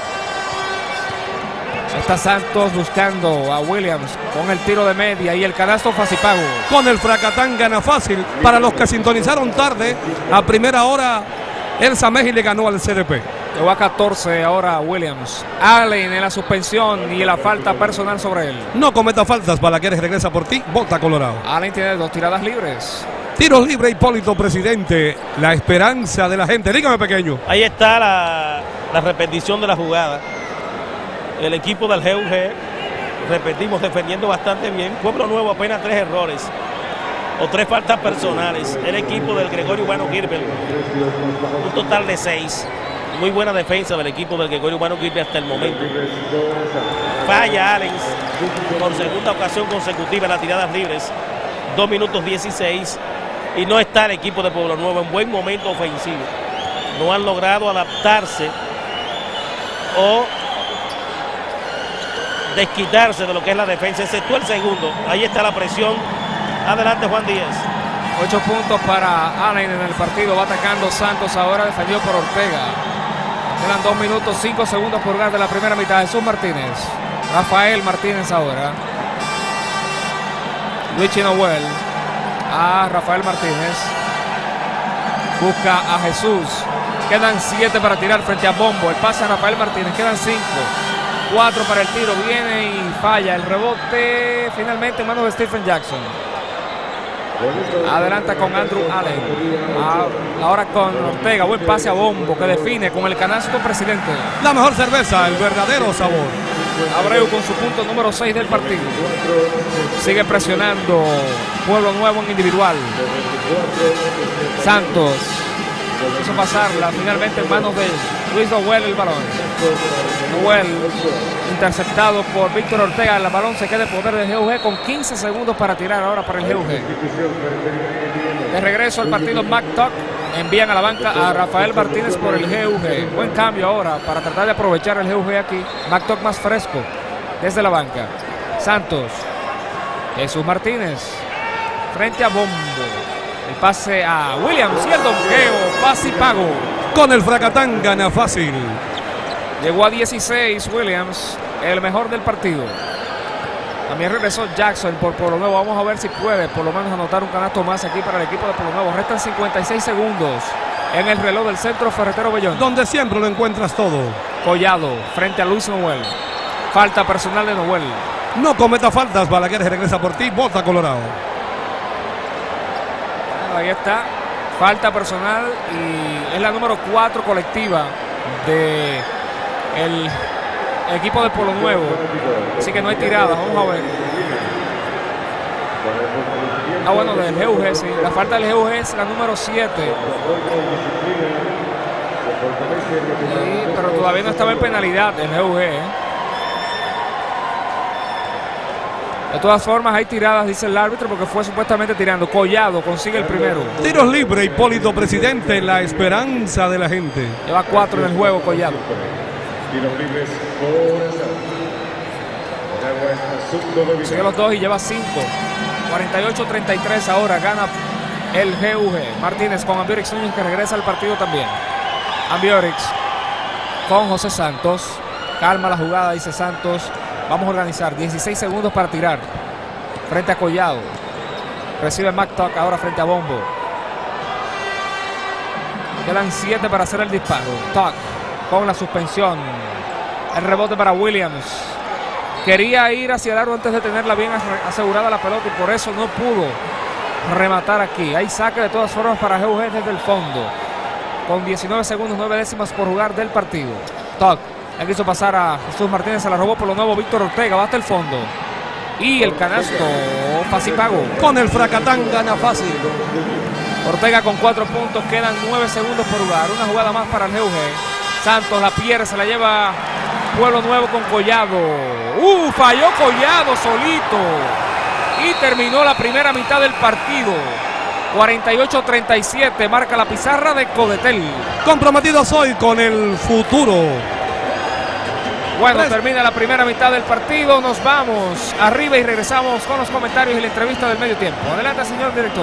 Está Santos buscando a Williams con el tiro de media y el canasto Fasipago. Con el Fracatán gana fácil. Para los que sintonizaron tarde, a primera hora, Elsa Meji le ganó al CDP. Llegó a 14 ahora Williams. Allen en la suspensión y la falta personal sobre él. No cometa faltas, Balagueres regresa por ti, bota Colorado. Allen tiene 2 tiradas libres. Tiros libre, Hipólito Presidente, la esperanza de la gente. Dígame, pequeño. Ahí está la repetición de la jugada. El equipo del GUG, repetimos, defendiendo bastante bien. Pueblo Nuevo apenas 3 errores o 3 faltas personales. El equipo del Gregorio Urbano Gilbert, un total de 6. Muy buena defensa del equipo del Gregorio Urbano Gilbert hasta el momento. Falla Allens por segunda ocasión consecutiva en las tiradas libres. 2 minutos 16. Y no está el equipo de Pueblo Nuevo en buen momento ofensivo. No han logrado adaptarse o desquitarse de lo que es la defensa, excepto el segundo. Ahí está la presión. Adelante, Juan Díaz. 8 puntos para Allen en el partido. Va atacando Santos ahora, defendido por Ortega. Quedan 2 minutos 5 segundos por jugar de la primera mitad. Jesús Martínez. Rafael Martínez ahora. Luigi Noel. A Rafael Martínez. Busca a Jesús. Quedan 7 para tirar frente a Bombo. El pase a Rafael Martínez. Quedan 5. 4 para el tiro. Viene y falla. El rebote finalmente en manos de Stephen Jackson. Adelanta con Andrew Allen. Ahora con Ortega. Buen pase a Bombo que define con el canasto Presidente. La mejor cerveza, el verdadero sabor. Abreu con su punto número 6 del partido. Sigue presionando Pueblo Nuevo en individual. Santos quiso pasarla finalmente en manos de Luis Noel el balón. Noel interceptado por Víctor Ortega. El balón se queda en poder del GUG con 15 segundos para tirar ahora para el GUG. De regreso al partido McTuck. Envían a la banca a Rafael Martínez por el GUG. Buen cambio ahora para tratar de aprovechar el GUG aquí. McTuck más fresco desde la banca. Santos. Jesús Martínez frente a Bombo. El pase a Williams y el donqueo. Pase y pago. Con el Fracatán gana fácil. Llegó a 16 Williams, el mejor del partido. También regresó Jackson por Pueblo Nuevo. Vamos a ver si puede por lo menos anotar un canasto más aquí para el equipo de Pueblo Nuevo. Restan 56 segundos en el reloj del centro Ferretero Bellón. Donde siempre lo encuentras todo. Collado frente a Luis Noel. Falta personal de Noel. No cometa faltas, Balagueres regresa por ti, bota Colorado. Ahí está. Falta personal y es la número 4 colectiva de el equipo de Pueblo Nuevo. Así que no hay tirada. Vamos a ver. Ah, bueno, del GUG, sí. La falta del GUG es la número 7. Sí, pero todavía no estaba en penalidad el GUG. De todas formas, hay tiradas, dice el árbitro, porque fue supuestamente tirando. Collado consigue el primero. Tiros libres, Hipólito Presidente, la esperanza de la gente. Lleva 4 en el juego, Collado. Tiros libres por Sigue los 2 y lleva 5. 48-33 ahora gana el GUG. Martínez con Ambiorix Núñez, que regresa al partido también. Ambiorix con José Santos. Calma la jugada, dice Santos. Vamos a organizar 16 segundos para tirar. Frente a Collado. Recibe McTuck ahora frente a Bombo. Quedan 7 para hacer el disparo. Tuck con la suspensión. El rebote para Williams. Quería ir hacia el aro antes de tenerla bien asegurada la pelota y por eso no pudo rematar aquí. Hay saque de todas formas para GUG desde el fondo. Con 19 segundos, 9 décimas por jugar del partido. Tuck. Le quiso pasar a Jesús Martínez, se la robó por lo nuevo Víctor Ortega, va hasta el fondo. Y el canasto, fácil pago. Con el fracatán gana fácil. Ortega con 4 puntos, quedan 9 segundos por jugar. Una jugada más para el GUG. Santos la pierde, se la lleva Pueblo Nuevo con Collado. Falló Collado solito. Y terminó la primera mitad del partido. 48-37, marca la pizarra de Codetel. Comprometidos hoy con el futuro. Bueno, termina la primera mitad del partido, nos vamos arriba y regresamos con los comentarios y la entrevista del medio tiempo. Adelante, señor director.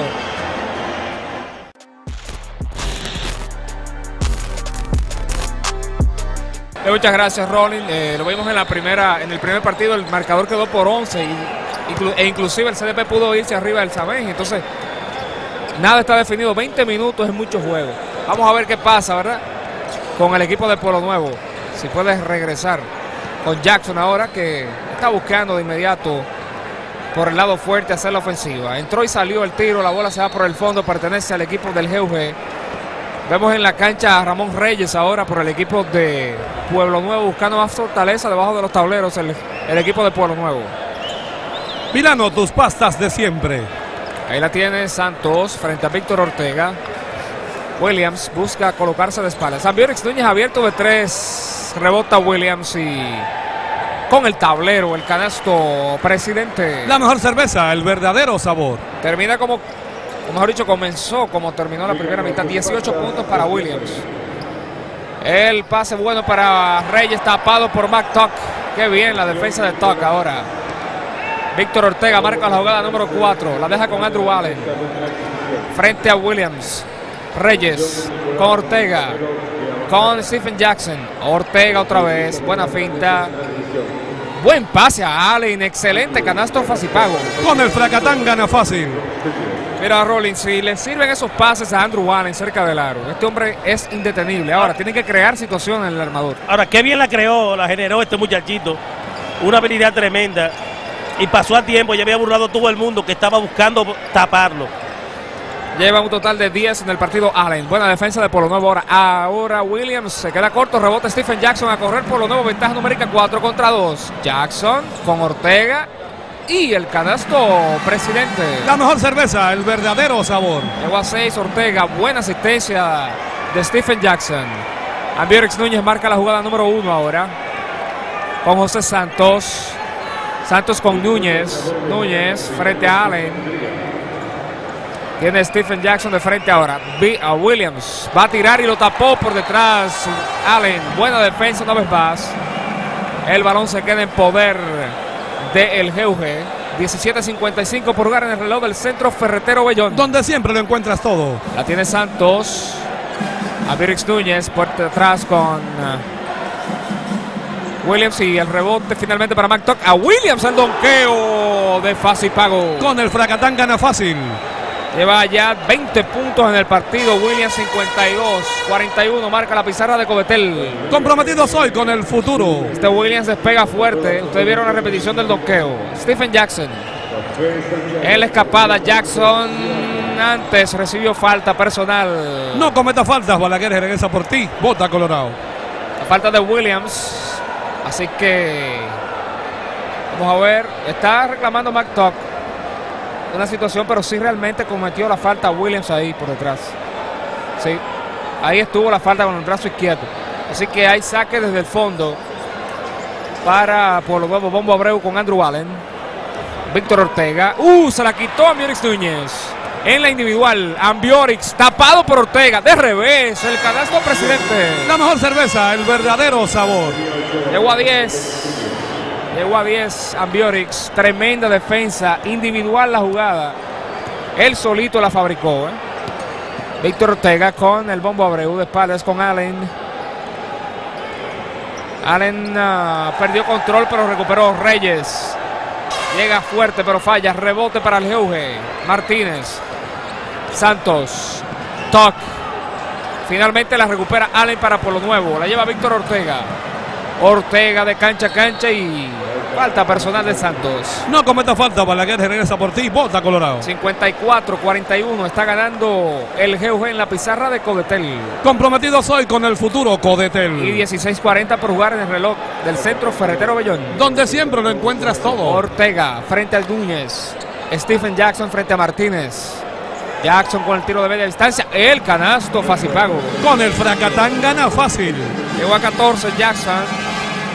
Muchas gracias, Rolling. Lo vimos en el primer partido, el marcador quedó por 11 e inclusive el CDP pudo irse arriba del Samén. Entonces, nada está definido. 20 minutos es mucho juego. Vamos a ver qué pasa, ¿verdad? Con el equipo de Pueblo Nuevo. Si puede regresar. Con Jackson ahora, que está buscando de inmediato por el lado fuerte hacer la ofensiva. Entró y salió el tiro, la bola se va por el fondo, pertenece al equipo del GUG. Vemos en la cancha a Ramón Reyes ahora por el equipo de Pueblo Nuevo, buscando más fortaleza debajo de los tableros el equipo de Pueblo Nuevo. Milano, tus pastas de siempre. Ahí la tiene Santos frente a Víctor Ortega. Williams busca colocarse de espaldas. Ambiorix Núñez abierto de 3. Rebota Williams y con el tablero, el canasto Presidente. La mejor cerveza, el verdadero sabor. Termina como mejor dicho, comenzó como terminó la primera mitad. 18 puntos para Williams. El pase bueno para Reyes, tapado por McTuck. Qué bien la defensa de Tuck ahora. Víctor Ortega marca la jugada número 4. La deja con Andrew Allen. Frente a Williams. Reyes con Ortega. Con Stephen Jackson. Ortega otra vez. Buena finta. Buen pase a Allen. Excelente canasto Facipago. Con el fracatán gana fácil. Mira, Rollins, si le sirven esos pases a Andrew Allen cerca del aro, este hombre es indetenible. Ahora, tiene que crear situaciones en el armador. Ahora, qué bien la creó, la generó este muchachito. Una habilidad tremenda. Y pasó a tiempo, ya había burlado todo el mundo que estaba buscando taparlo. Lleva un total de 10 en el partido Allen. Buena defensa de Pueblo Nuevo ahora Williams se queda corto. Rebote Stephen Jackson a correr. Pueblo Nuevo, ventaja numérica 4 contra 2. Jackson con Ortega. Y el canasto Presidente. La mejor cerveza, el verdadero sabor. Llegó a 6 Ortega. Buena asistencia de Stephen Jackson. Ambiorix Núñez marca la jugada número 1 ahora. Con José Santos. Santos con Núñez. Núñez frente a Allen. Tiene Stephen Jackson de frente ahora. A Williams. Va a tirar y lo tapó por detrás. Allen. Buena defensa una vez más. El balón se queda en poder del GUG. 17:55 por jugar en el reloj del Centro Ferretero Bellón. Donde siempre lo encuentras todo. La tiene Santos. Ambiorix Núñez por detrás con Williams y el rebote finalmente para McTuck. A Williams el donqueo de Facipago. Con el fracatán gana fácil. Lleva ya 20 puntos en el partido. Williams 52-41. Marca la pizarra de Codetel. Comprometidos hoy con el futuro. Este Williams despega fuerte. Ustedes vieron la repetición del donqueo. Stephen Jackson. En la escapada. Jackson antes recibió falta personal. No cometa faltas. Balaguer regresa por ti. Bota Colorado. La falta de Williams. Así que vamos a ver. Está reclamando McTuck. una situación, pero sí realmente cometió la falta Williams ahí por detrás. Sí, ahí estuvo la falta con el brazo izquierdo. Así que hay saque desde el fondo para por lo nuevo Bombo Abreu con Andrew Allen. Víctor Ortega. Se la quitó a Ambiorix Núñez. En la individual, Ambiorix tapado por Ortega. De revés, el canasto presidente. La mejor cerveza, el verdadero sabor. Llegó a 10. Llegó a 10 Ambiorix. Tremenda defensa. Individual la jugada. Él solito la fabricó. Víctor Ortega con el Bombo Abreu de espaldas con Allen. Allen perdió control pero recuperó. Reyes llega fuerte pero falla. Rebote para el GUG. Martínez. Santos. Toc. Finalmente la recupera Allen para Pueblo Nuevo. La lleva Víctor Ortega. Ortega de cancha a cancha y falta personal de Santos. No cometa falta, Balaguer regresa por ti, bota Colorado. 54-41 está ganando el GUG en la pizarra de Codetel. Comprometido soy con el futuro Codetel. Y 16:40 por jugar en el reloj del Centro Ferretero Bellón. Donde siempre lo encuentras todo. Ortega frente al Núñez. Stephen Jackson frente a Martínez. Jackson con el tiro de media distancia. El canasto fácil pago. Con el fracatán gana fácil. Llegó a 14 Jackson.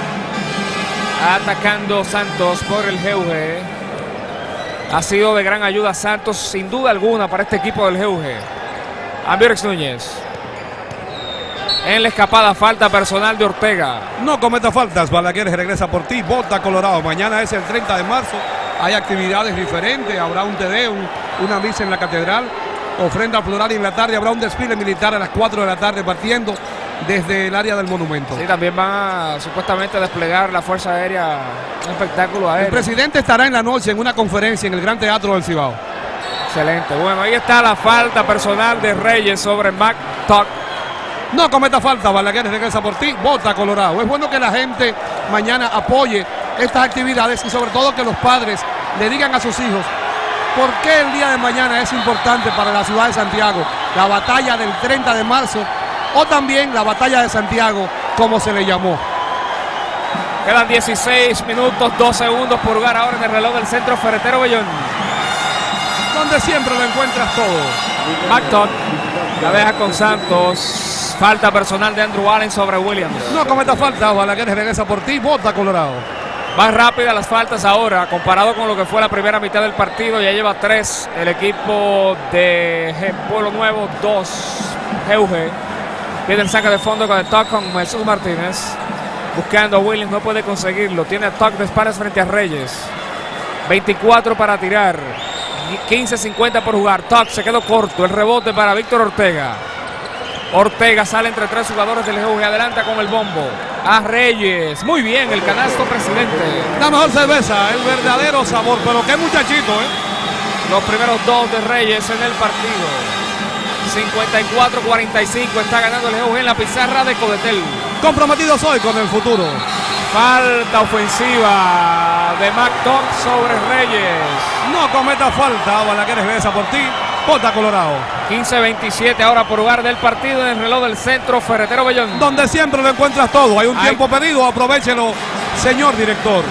Atacando Santos por el GUG. Ha sido de gran ayuda Santos, sin duda alguna, para este equipo del GUG. Ambiorix Núñez. En la escapada, falta personal de Ortega. No cometa faltas, Balaguer regresa por ti, bota Colorado. Mañana es el 30 de marzo. Hay actividades diferentes. Habrá un Tedeum, una misa en la catedral, ofrenda floral y en la tarde habrá un desfile militar a las 4 de la tarde partiendo desde el área del monumento. Sí, también van a supuestamente desplegar la Fuerza Aérea, un espectáculo aéreo. El presidente estará en la noche en una conferencia en el Gran Teatro del Cibao. Excelente. Bueno, ahí está la falta personal de Reyes sobre McTock. No cometa falta, Balaguer regresa por ti, vota Colorado. Es bueno que la gente mañana apoye estas actividades y sobre todo que los padres le digan a sus hijos por qué el día de mañana es importante para la ciudad de Santiago, la batalla del 30 de marzo o también la batalla de Santiago, como se le llamó. Quedan 16 minutos, 2 segundos por jugar ahora en el reloj del Centro Ferretero Bellón. Donde siempre lo encuentras todo. McTock la deja con Santos. Falta personal de Andrew Allen sobre Williams. No cometa falta, Balaguer regresa por ti, vota Colorado. Más rápidas las faltas ahora, comparado con lo que fue la primera mitad del partido. Ya lleva 3 el equipo de Pueblo Nuevo, 2 GUG. Pide el saque de fondo con el toque con Jesús Martínez. Buscando a Williams, no puede conseguirlo. Tiene el toque de espaldas frente a Reyes. 24 para tirar. 15:50 por jugar. Toc se quedó corto. El rebote para Víctor Ortega. Ortega sale entre 3 jugadores del GUG. Adelanta con el bombo. A Reyes. Muy bien, el canasto presidente. La mejor cerveza, el verdadero sabor. Pero qué muchachito, Los primeros 2 de Reyes en el partido. 54-45 está ganando el GUG en la pizarra de Codetel. Comprometido soy con el futuro. Falta ofensiva de McTock sobre Reyes. No cometa falta, Balaguer regresa por ti, vota Colorado. 15-27 ahora por jugar del partido en el reloj del Centro Ferretero Bellón. Donde siempre lo encuentras todo. Hay un tiempo pedido, aprovechelo, señor director.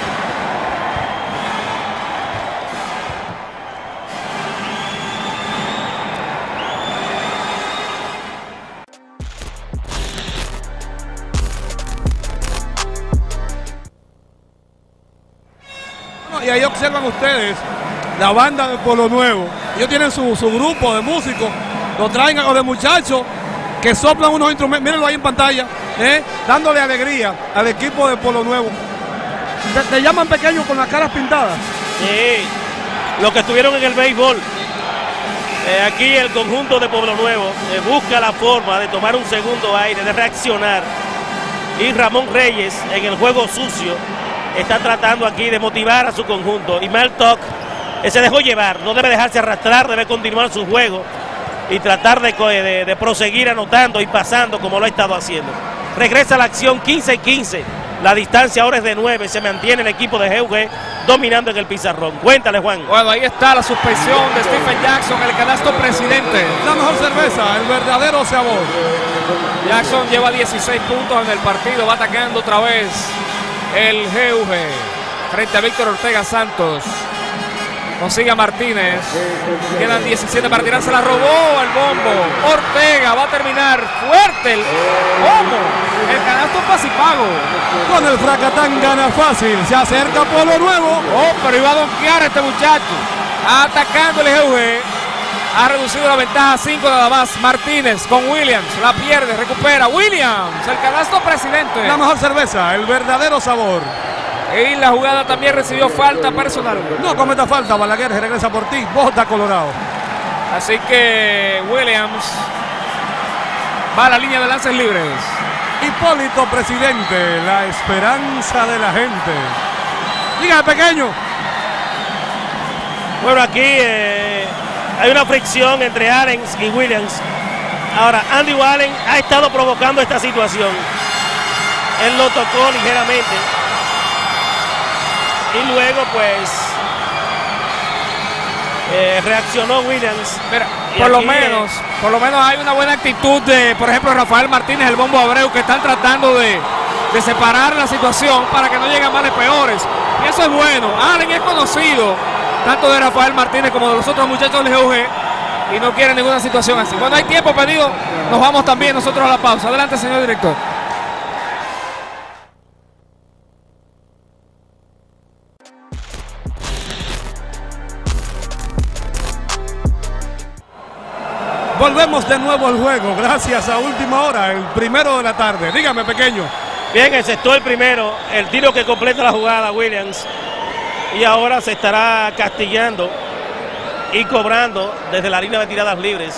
Y ahí observan ustedes la banda de Pueblo Nuevo. Ellos tienen su grupo de músicos, lo traen o de muchachos que soplan unos instrumentos. Mírenlo ahí en pantalla, dándole alegría al equipo de Pueblo Nuevo. Te llaman pequeños con las caras pintadas. Sí, los que estuvieron en el béisbol. Aquí el conjunto de Pueblo Nuevo busca la forma de tomar un segundo aire, de reaccionar. Y Ramón Reyes, en el juego sucio, está tratando aquí de motivar a su conjunto. Y McTock se dejó llevar, no debe dejarse arrastrar, debe continuar su juego y tratar de proseguir anotando y pasando como lo ha estado haciendo. Regresa la acción 15-15. La distancia ahora es de 9. Se mantiene el equipo de GUG dominando en el pizarrón. Cuéntale, Juan. Bueno, ahí está la suspensión de Stephen Jackson, el canasto presidente. La mejor cerveza, el verdadero sabor. Jackson lleva 16 puntos en el partido. Va atacando otra vez el GUG frente a Víctor Ortega Santos. Consigue a Martínez. Quedan 17 para tirar. Se la robó el bombo. Ortega va a terminar fuerte. ¿Cómo? El canasto pasipago. Con el fracatán gana fácil. Se acerca Pueblo Nuevo. Oh, pero iba a donkear este muchacho. Atacando el GUG. Ha reducido la ventaja a 5 nada más. Martínez con Williams. La pierde, recupera. Williams, el canasto presidente. La mejor cerveza, el verdadero sabor. Y la jugada también recibió falta personal. No cometa falta, Balaguer regresa por ti. Bota Colorado. Así que Williams va a la línea de lances libres. Hipólito Presidente, la esperanza de la gente. Dígame, pequeño. Bueno, aquí hay una fricción entre Arens y Williams. Ahora, Andy Wallen ha estado provocando esta situación. Él lo tocó ligeramente. Y luego, pues, reaccionó Williams. Mira, por lo menos hay una buena actitud de, por ejemplo, Rafael Martínez, el Bombo Abreu, que están tratando de separar la situación para que no lleguen a males peores. Y eso es bueno. Allen es conocido tanto de Rafael Martínez como de los otros muchachos del GUG y no quieren ninguna situación así. Cuando hay tiempo pedido, nos vamos también nosotros a la pausa. Adelante, señor director. Volvemos de nuevo al juego, gracias a última hora, el primero de la tarde. Dígame, pequeño. Bien, encestó el primero, el tiro que completa la jugada Williams. Y ahora se estará castigando y cobrando desde la línea de tiradas libres.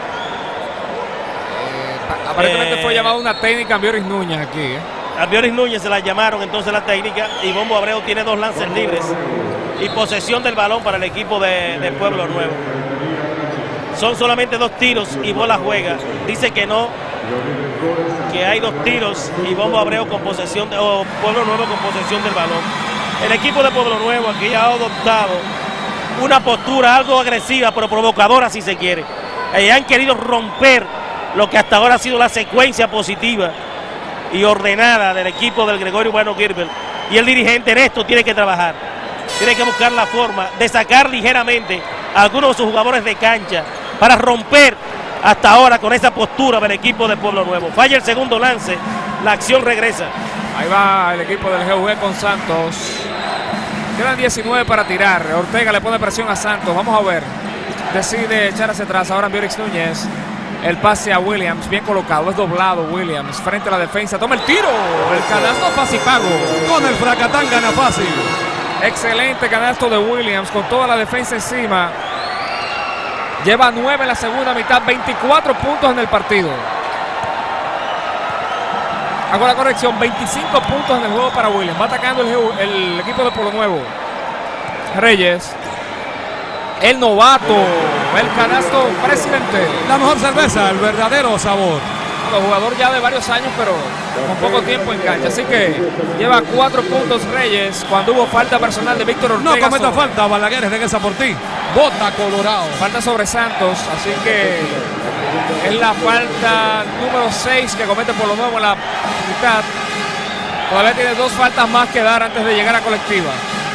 Aparentemente fue llamada una técnica a Bioris Núñez aquí. A Bioris Núñez se la llamaron entonces la técnica y Bombo Abreu tiene 2 lances libres y posesión del balón para el equipo de Pueblo Nuevo. Son solamente 2 tiros y bola juega. Dice que no, que hay 2 tiros y Bombo Abreu con posesión, o Pueblo Nuevo con posesión del balón. El equipo de Pueblo Nuevo aquí ha adoptado una postura algo agresiva, pero provocadora si se quiere. Han querido romper lo que hasta ahora ha sido la secuencia positiva y ordenada del equipo del Gregorio Bueno Gilbert. Y el dirigente en esto tiene que trabajar. Tiene que buscar la forma de sacar ligeramente a algunos de sus jugadores de cancha para romper hasta ahora con esa postura del equipo de Pueblo Nuevo. Falla el segundo lance, la acción regresa. Ahí va el equipo del GUG con Santos. Quedan 19 para tirar. Ortega le pone presión a Santos. Vamos a ver. Decide echar hacia atrás. Ahora Bioris Núñez. El pase a Williams. Bien colocado. Es doblado Williams. Frente a la defensa. Toma el tiro. El canasto Pasipago. Con el fracatán gana fácil. Excelente canasto de Williams. Con toda la defensa encima. Lleva 9 en la segunda mitad. 24 puntos en el partido. Hago la corrección, 25 puntos en el juego para Williams. Va atacando el equipo de Pueblo Nuevo. Reyes. El novato. El canasto presidente. La mejor cerveza, el verdadero sabor. Bueno, jugador ya de varios años, pero con poco tiempo en cancha. Así que lleva 4 puntos Reyes cuando hubo falta personal de Víctor Ortega. No cometa falta, Balaguer regresa por ti. Bota Colorado. Falta sobre Santos, así que es la falta número 6 que comete Pueblo Nuevo en la mitad. Todavía tiene 2 faltas más que dar antes de llegar a colectiva.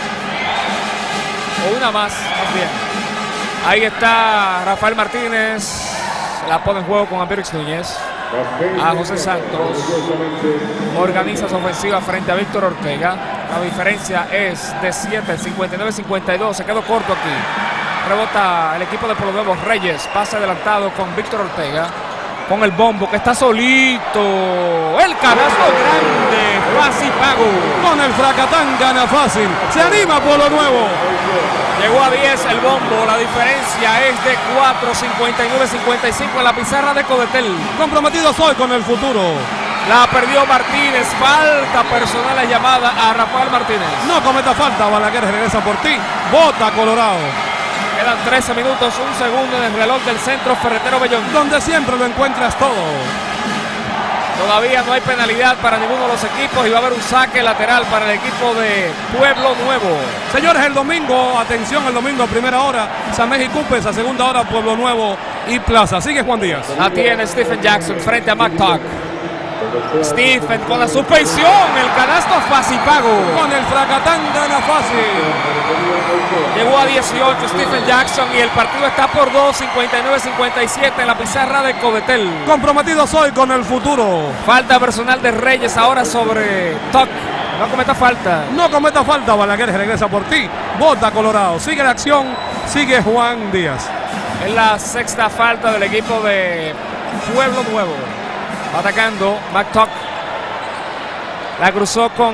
O una más bien. Ahí está Rafael Martínez. La pone en juego con Bioris Núñez. A José Santos. Organiza su ofensiva frente a Víctor Ortega. La diferencia es de 7, 59-52. Se quedó corto aquí. Rebota el equipo de Pueblo Nuevo. Reyes pasa adelantado con Víctor Ortega. Con el bombo que está solito. El canasto grande. Pasipago. Con el fracatán gana fácil. Se anima Pueblo Nuevo. Llegó a 10 el bombo. La diferencia es de 4, 59-55 en la pizarra de Codetel. Comprometido soy con el futuro. La perdió Martínez. Falta personal llamada a Rafael Martínez. No cometa falta, Balaguer regresa por ti. Bota Colorado. Quedan 13 minutos, 1 segundo en el reloj del Centro Ferretero Bellón. Donde siempre lo encuentras todo. Todavía no hay penalidad para ninguno de los equipos y va a haber un saque lateral para el equipo de Pueblo Nuevo. Señores, el domingo, atención, el domingo a primera hora, San México Cupes, a segunda hora, Pueblo Nuevo y Plaza. Sigue Juan Díaz. La tiene Stephen Jackson frente a McTock. Stephen con la suspensión, el canasto fácil pago. Con el fracatán gana fácil. Llegó a 18 Stephen Jackson y el partido está por 2, 59-57 en la pizarra de Covetel. Comprometidos hoy con el futuro. Falta personal de Reyes ahora sobre Tuck. No cometa falta. No cometa falta, Balaguer regresa por ti. Bota Colorado. Sigue la acción, sigue Juan Díaz. Es la sexta falta del equipo de Pueblo Nuevo. Atacando McTuck. La cruzó con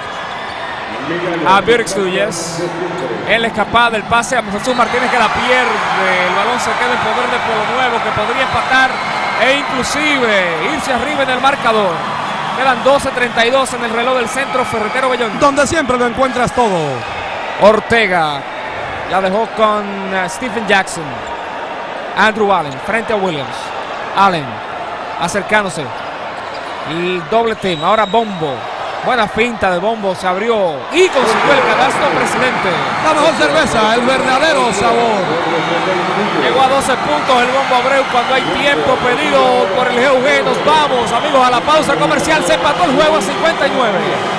a Birx Duyes. Él escapaba del pase a Jesús Martínez, que la pierde. El balón se queda en poder de Pueblo Nuevo, que podría empatar e inclusive irse arriba en el marcador. Quedan 12:32 en el reloj del Centro Ferretero Bellón. Donde siempre lo encuentras todo. Ortega la dejó con Stephen Jackson. Andrew Allen frente a Williams. Allen acercándose. El doble team. Ahora Bombo. Buena finta de Bombo. Se abrió y consiguió el canasto, presidente. La mejor cerveza, el verdadero sabor. Llegó a 12 puntos el Bombo Abreu cuando hay tiempo pedido por el GUG. Nos vamos, amigos, a la pausa comercial. Se empató el juego a 59.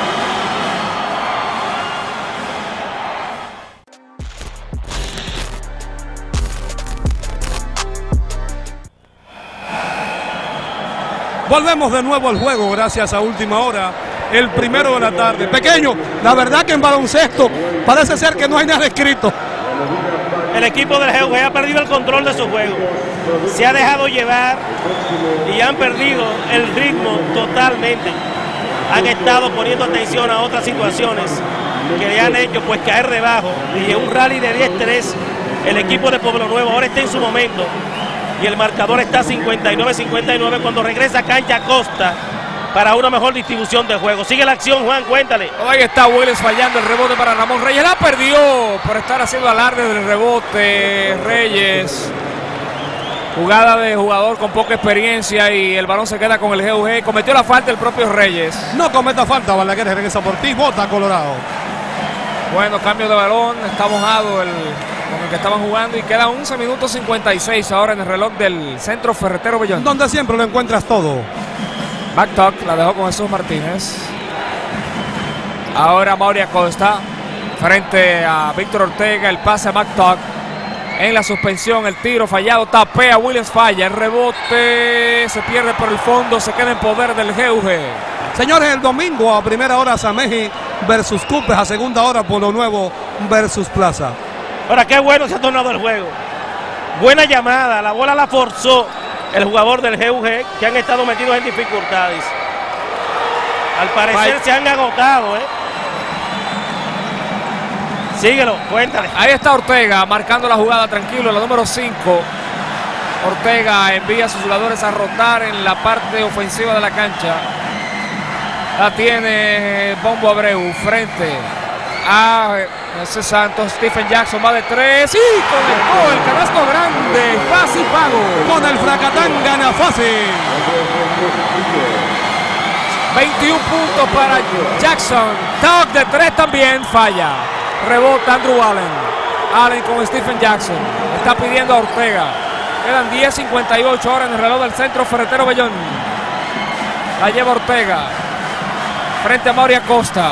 Volvemos de nuevo al juego gracias a última hora. El primero de la tarde. Pequeño, la verdad que en baloncesto parece ser que no hay nada escrito. El equipo del GUG ha perdido el control de su juego. Se ha dejado llevar y han perdido el ritmo totalmente. Han estado poniendo atención a otras situaciones que le han hecho pues caer debajo. Y en un rally de 10-3, el equipo de Pueblo Nuevo ahora está en su momento. Y el marcador está 59-59 cuando regresa a cancha Costa para una mejor distribución de juego. Sigue la acción, Juan, cuéntale. Ahí está Willis fallando el rebote para Ramón Reyes. La perdió por estar haciendo alarde del rebote. Reyes. Jugada de jugador con poca experiencia y el balón se queda con el GUG. Cometió la falta el propio Reyes. No cometa falta, Balaguer regresa por ti. Bota Colorado. Bueno, cambio de balón. Está mojado con el que estaban jugando y queda 11 minutos 56 ahora en el reloj del Centro Ferretero Bellón. Donde siempre lo encuentras todo. McTuck la dejó con Jesús Martínez. Ahora Mauri Acosta frente a Víctor Ortega. El pase a McTuck. En la suspensión, el tiro fallado. Tapea, Williams falla. El rebote se pierde por el fondo. Se queda en poder del GUG. Señores, el domingo a primera hora Sameji versus Cupes. A segunda hora Pueblo Nuevo versus Plaza. Ahora, qué bueno se ha tornado el juego. Buena llamada. La bola la forzó el jugador del GUG, que han estado metidos en dificultades. Al parecer se han agotado, Síguelo, cuéntale. Ahí está Ortega marcando la jugada tranquilo, la número 5. Ortega envía a sus jugadores a rotar en la parte ofensiva de la cancha. La tiene Bombo Abreu frente a José Santos. Stephen Jackson va de 3 y conectó el canasto grande. Fácil pago. Con el fracatán gana fácil. 21 puntos para Jackson. Tuck de 3 también falla. Rebota Andrew Allen. Allen con Stephen Jackson. Está pidiendo a Ortega. Quedan 10:58 ahora en el reloj del Centro Ferretero Bellón. La lleva Ortega. Frente a Mauri Acosta.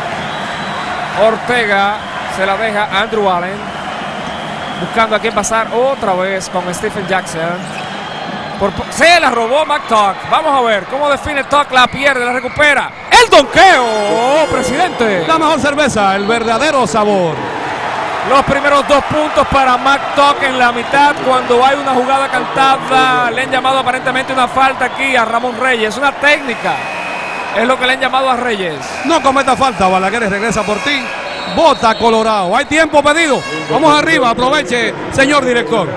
Ortega se la deja a Andrew Allen. Buscando a quién pasar otra vez con Stephen Jackson. Se la robó McTuck. Vamos a ver cómo define Tuck. La pierde, la recupera. El donqueo, presidente. La mejor cerveza, el verdadero sabor. Los primeros 2 puntos para McTuck en la mitad. Cuando hay una jugada cantada, le han llamado aparentemente una falta aquí a Ramón Reyes. Una técnica es lo que le han llamado a Reyes. No cometa falta, Balaguer regresa por ti. Bota Colorado. Hay tiempo pedido. Vamos arriba, aproveche, señor director.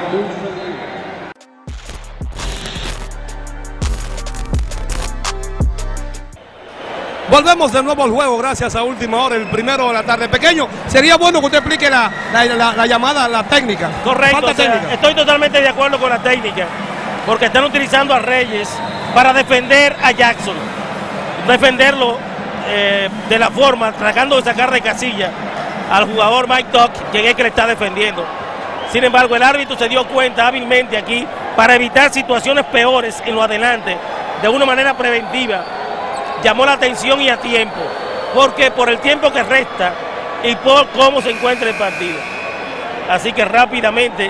Volvemos de nuevo al juego gracias a última hora, el primero de la tarde. Pequeño, sería bueno que usted explique la llamada, la técnica. Correcto, técnica. Estoy totalmente de acuerdo con la técnica, porque están utilizando a Reyes para defender a Jackson. Defenderlo de la forma, tratando de sacar de casilla al jugador Mike Tuck, quien es que le está defendiendo. Sin embargo, el árbitro se dio cuenta hábilmente aquí para evitar situaciones peores en lo adelante de una manera preventiva, llamó la atención y a tiempo, porque por el tiempo que resta y por cómo se encuentra el partido. Así que rápidamente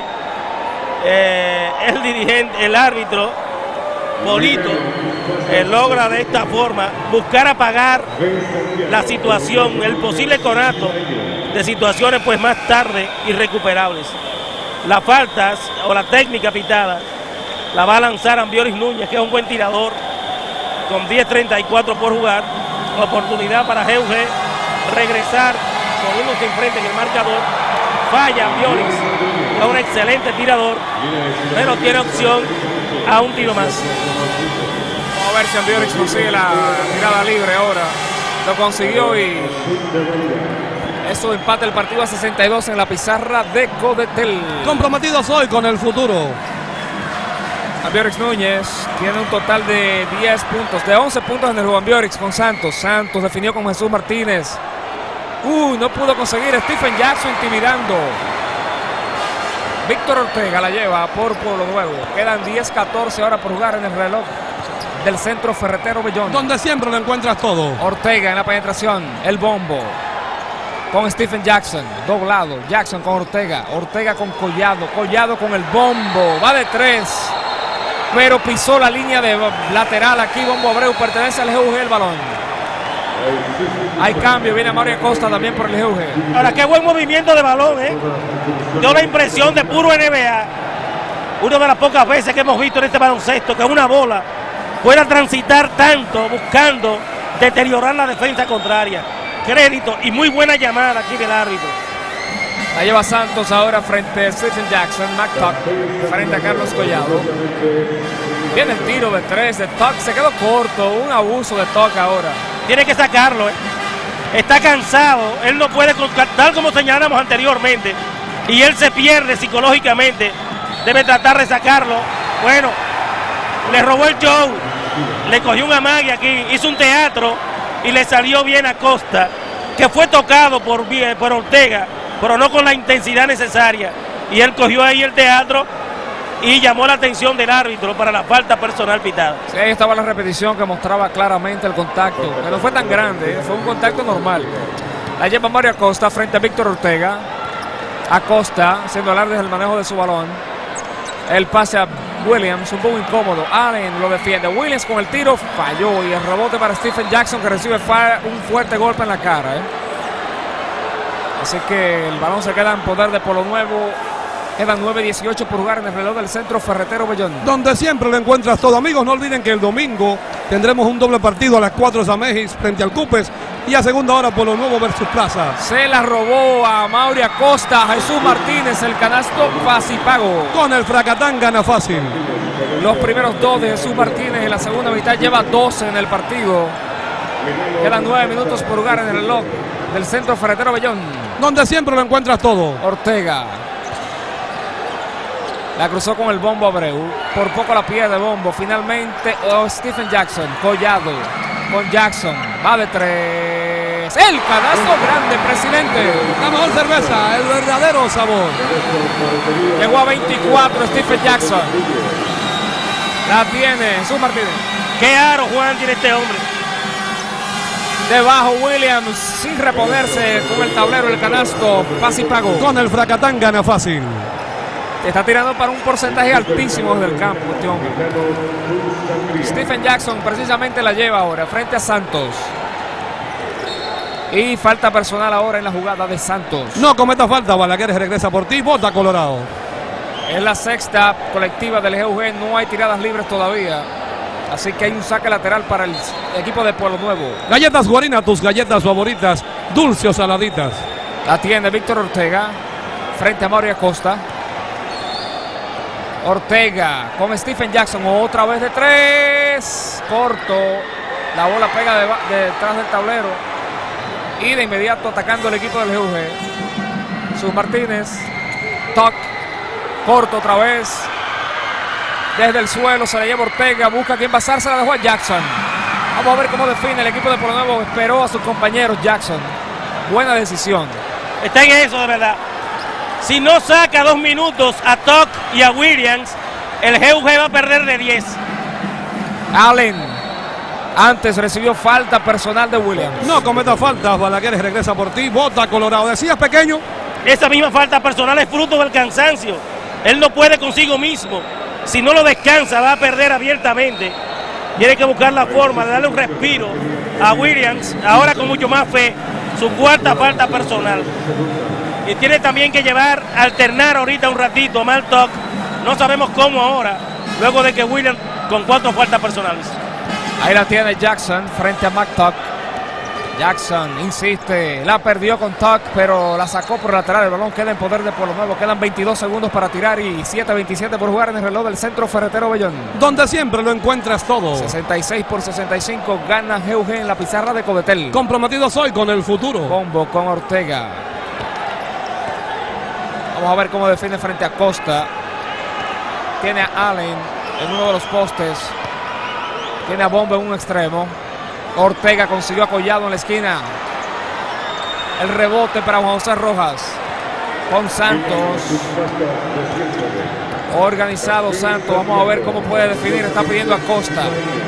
el dirigente, el árbitro Polito, logra de esta forma buscar apagar la situación, el posible conato de situaciones pues más tarde irrecuperables. Las faltas o la técnica pitada la va a lanzar Ambioris Núñez, que es un buen tirador, con 10:34 por jugar. Oportunidad para GUG regresar con uno que enfrente en el marcador. Falla Ambioris, es un excelente tirador, pero tiene opción a un tiro más. Vamos a ver si Ambioris consigue la tirada libre ahora. Lo consiguió y eso empata el partido a 62 en la pizarra de Codetel. Comprometidos hoy con el futuro. Ambioris Núñez tiene un total de 10 puntos, de 11 puntos en el juego. Ambioris con Santos. Santos definió con Jesús Martínez. No pudo conseguir. Stephen Jackson intimidando. Víctor Ortega la lleva por Pueblo Nuevo. Quedan 10-14 ahora por jugar en el reloj del Centro Ferretero Bellón. Donde siempre lo encuentras todo. Ortega en la penetración. El bombo. Con Stephen Jackson. Doblado. Jackson con Ortega. Ortega con Collado. Collado con el bombo. Va de 3. Pero pisó la línea de lateral aquí. Bombo Abreu pertenece al GUG el balón. Hay cambio, viene Mario Acosta también por el GUG. Ahora, qué buen movimiento de balón, dio la impresión de puro NBA. Una de las pocas veces que hemos visto en este baloncesto que una bola pueda transitar tanto buscando deteriorar la defensa contraria. Crédito y muy buena llamada aquí del árbitro. La lleva Santos ahora frente a Stephen Jackson. McTuck frente a Carlos Collado. Viene el tiro de 3 de Tuck, se quedó corto. Un abuso de Tuck ahora. Tiene que sacarlo, está cansado, él no puede, tal como señalamos anteriormente, y él se pierde psicológicamente, debe tratar de sacarlo. Bueno, le robó el show, le cogió un amague aquí, hizo un teatro y le salió bien a Costa, que fue tocado por Ortega, pero no con la intensidad necesaria, y él cogió ahí el teatro y llamó la atención del árbitro para la falta personal pitada. Sí, ahí estaba la repetición que mostraba claramente el contacto, que no fue tan grande, fue un contacto normal. La lleva Mario Acosta frente a Víctor Ortega. Acosta haciendo alardes del manejo de su balón. El pase a Williams, un poco incómodo. Allen lo defiende. Williams con el tiro falló y el rebote para Stephen Jackson, que recibe un fuerte golpe en la cara. Así que el balón se queda en poder de Pueblo Nuevo. Quedan 9:18 por jugar en el reloj del Centro Ferretero Bellón. Donde siempre lo encuentras todo. Amigos, no olviden que el domingo tendremos un doble partido a las 4 de Amejis frente al Cupes y a segunda hora Pueblo Nuevo versus Plaza. Se la robó a Mauri Acosta, Jesús Martínez, el canasto fácil pago. Con el Fracatán gana fácil. Los primeros 2 de Jesús Martínez en la segunda mitad, lleva 12 en el partido. Quedan 9 minutos por jugar en el reloj del Centro Ferretero Bellón. Donde siempre lo encuentras todo. Ortega. La cruzó con el bombo Abreu. Por poco la pierde bombo. Finalmente Stephen Jackson. Collado con Jackson. Va de 3. El canasto grande, presidente. La mejor cerveza, el verdadero sabor. Llegó a 24 Stephen Jackson. La tiene Jesús Martínez. Qué aro, Juan, tiene este hombre. Debajo Williams sin reponerse con el tablero el canasto. Fácil pago. Con el Fracatán gana fácil. Está tirando para un porcentaje altísimo desde el campo este hombre. Stephen Jackson precisamente la lleva ahora frente a Santos. Y falta personal ahora en la jugada de Santos. No cometa falta, Balaguer regresa por ti, bota Colorado. Es la sexta colectiva del GUG, no hay tiradas libres todavía. Así que hay un saque lateral para el equipo de Pueblo Nuevo. Galletas Guarina, tus galletas favoritas, dulces o saladitas. La tiene Víctor Ortega frente a Mario Acosta. Ortega con Stephen Jackson, otra vez de 3. Corto. La bola pega detrás del tablero. Y de inmediato atacando el equipo del GUG. Jesús Martínez. Toc. Corto otra vez. Desde el suelo se la lleva Ortega. Busca quien pasar. Se la dejó a Jackson. Vamos a ver cómo define el equipo de Pueblo Nuevo. Esperó a sus compañeros Jackson. Buena decisión. Está en eso, de verdad. Si no saca 2 minutos a Tuck y a Williams, el GUG va a perder de 10. Allen antes recibió falta personal de Williams. No cometa faltas, Balaguer regresa por ti, bota Colorado. Decías, pequeño. Esa misma falta personal es fruto del cansancio. Él no puede consigo mismo. Si no lo descansa, va a perder abiertamente. Tiene que buscar la forma de darle un respiro a Williams, ahora con mucho más fe, su cuarta falta personal. Y tiene también que alternar ahorita un ratito a Martok. No sabemos cómo ahora, luego de que Williams con 4 faltas personales. Ahí la tiene Jackson frente a McTuck. Jackson insiste, la perdió con Tuck, pero la sacó por lateral. El balón queda en poder de Polo Nuevo. Quedan 22 segundos para tirar y 7:27 por jugar en el reloj del Centro Ferretero Bellón. Donde siempre lo encuentras todo. 66-65 gana GUG en la pizarra de Codetel. Comprometido soy con el futuro. Bombo con Ortega. Vamos a ver cómo define frente a Costa. Tiene a Allen en uno de los postes. Tiene a Bombo en un extremo. Ortega consiguió a Collado en la esquina. El rebote para Juan José Rojas. Con Santos. Organizado Santos. Vamos a ver cómo puede definir. Está pidiendo a Costa.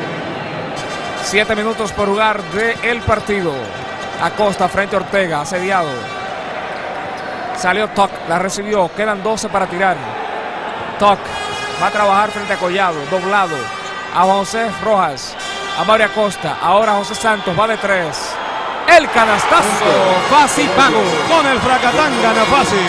7 minutos por jugar del partido. Acosta frente a Ortega. Asediado. Salió Tuck. La recibió. Quedan 12 para tirar. Tuck va a trabajar frente a Collado. Doblado. A Juan José Rojas. A Mario Acosta, ahora José Santos va de 3. El canastazo, fácil pago. Con el fracatán gana fácil.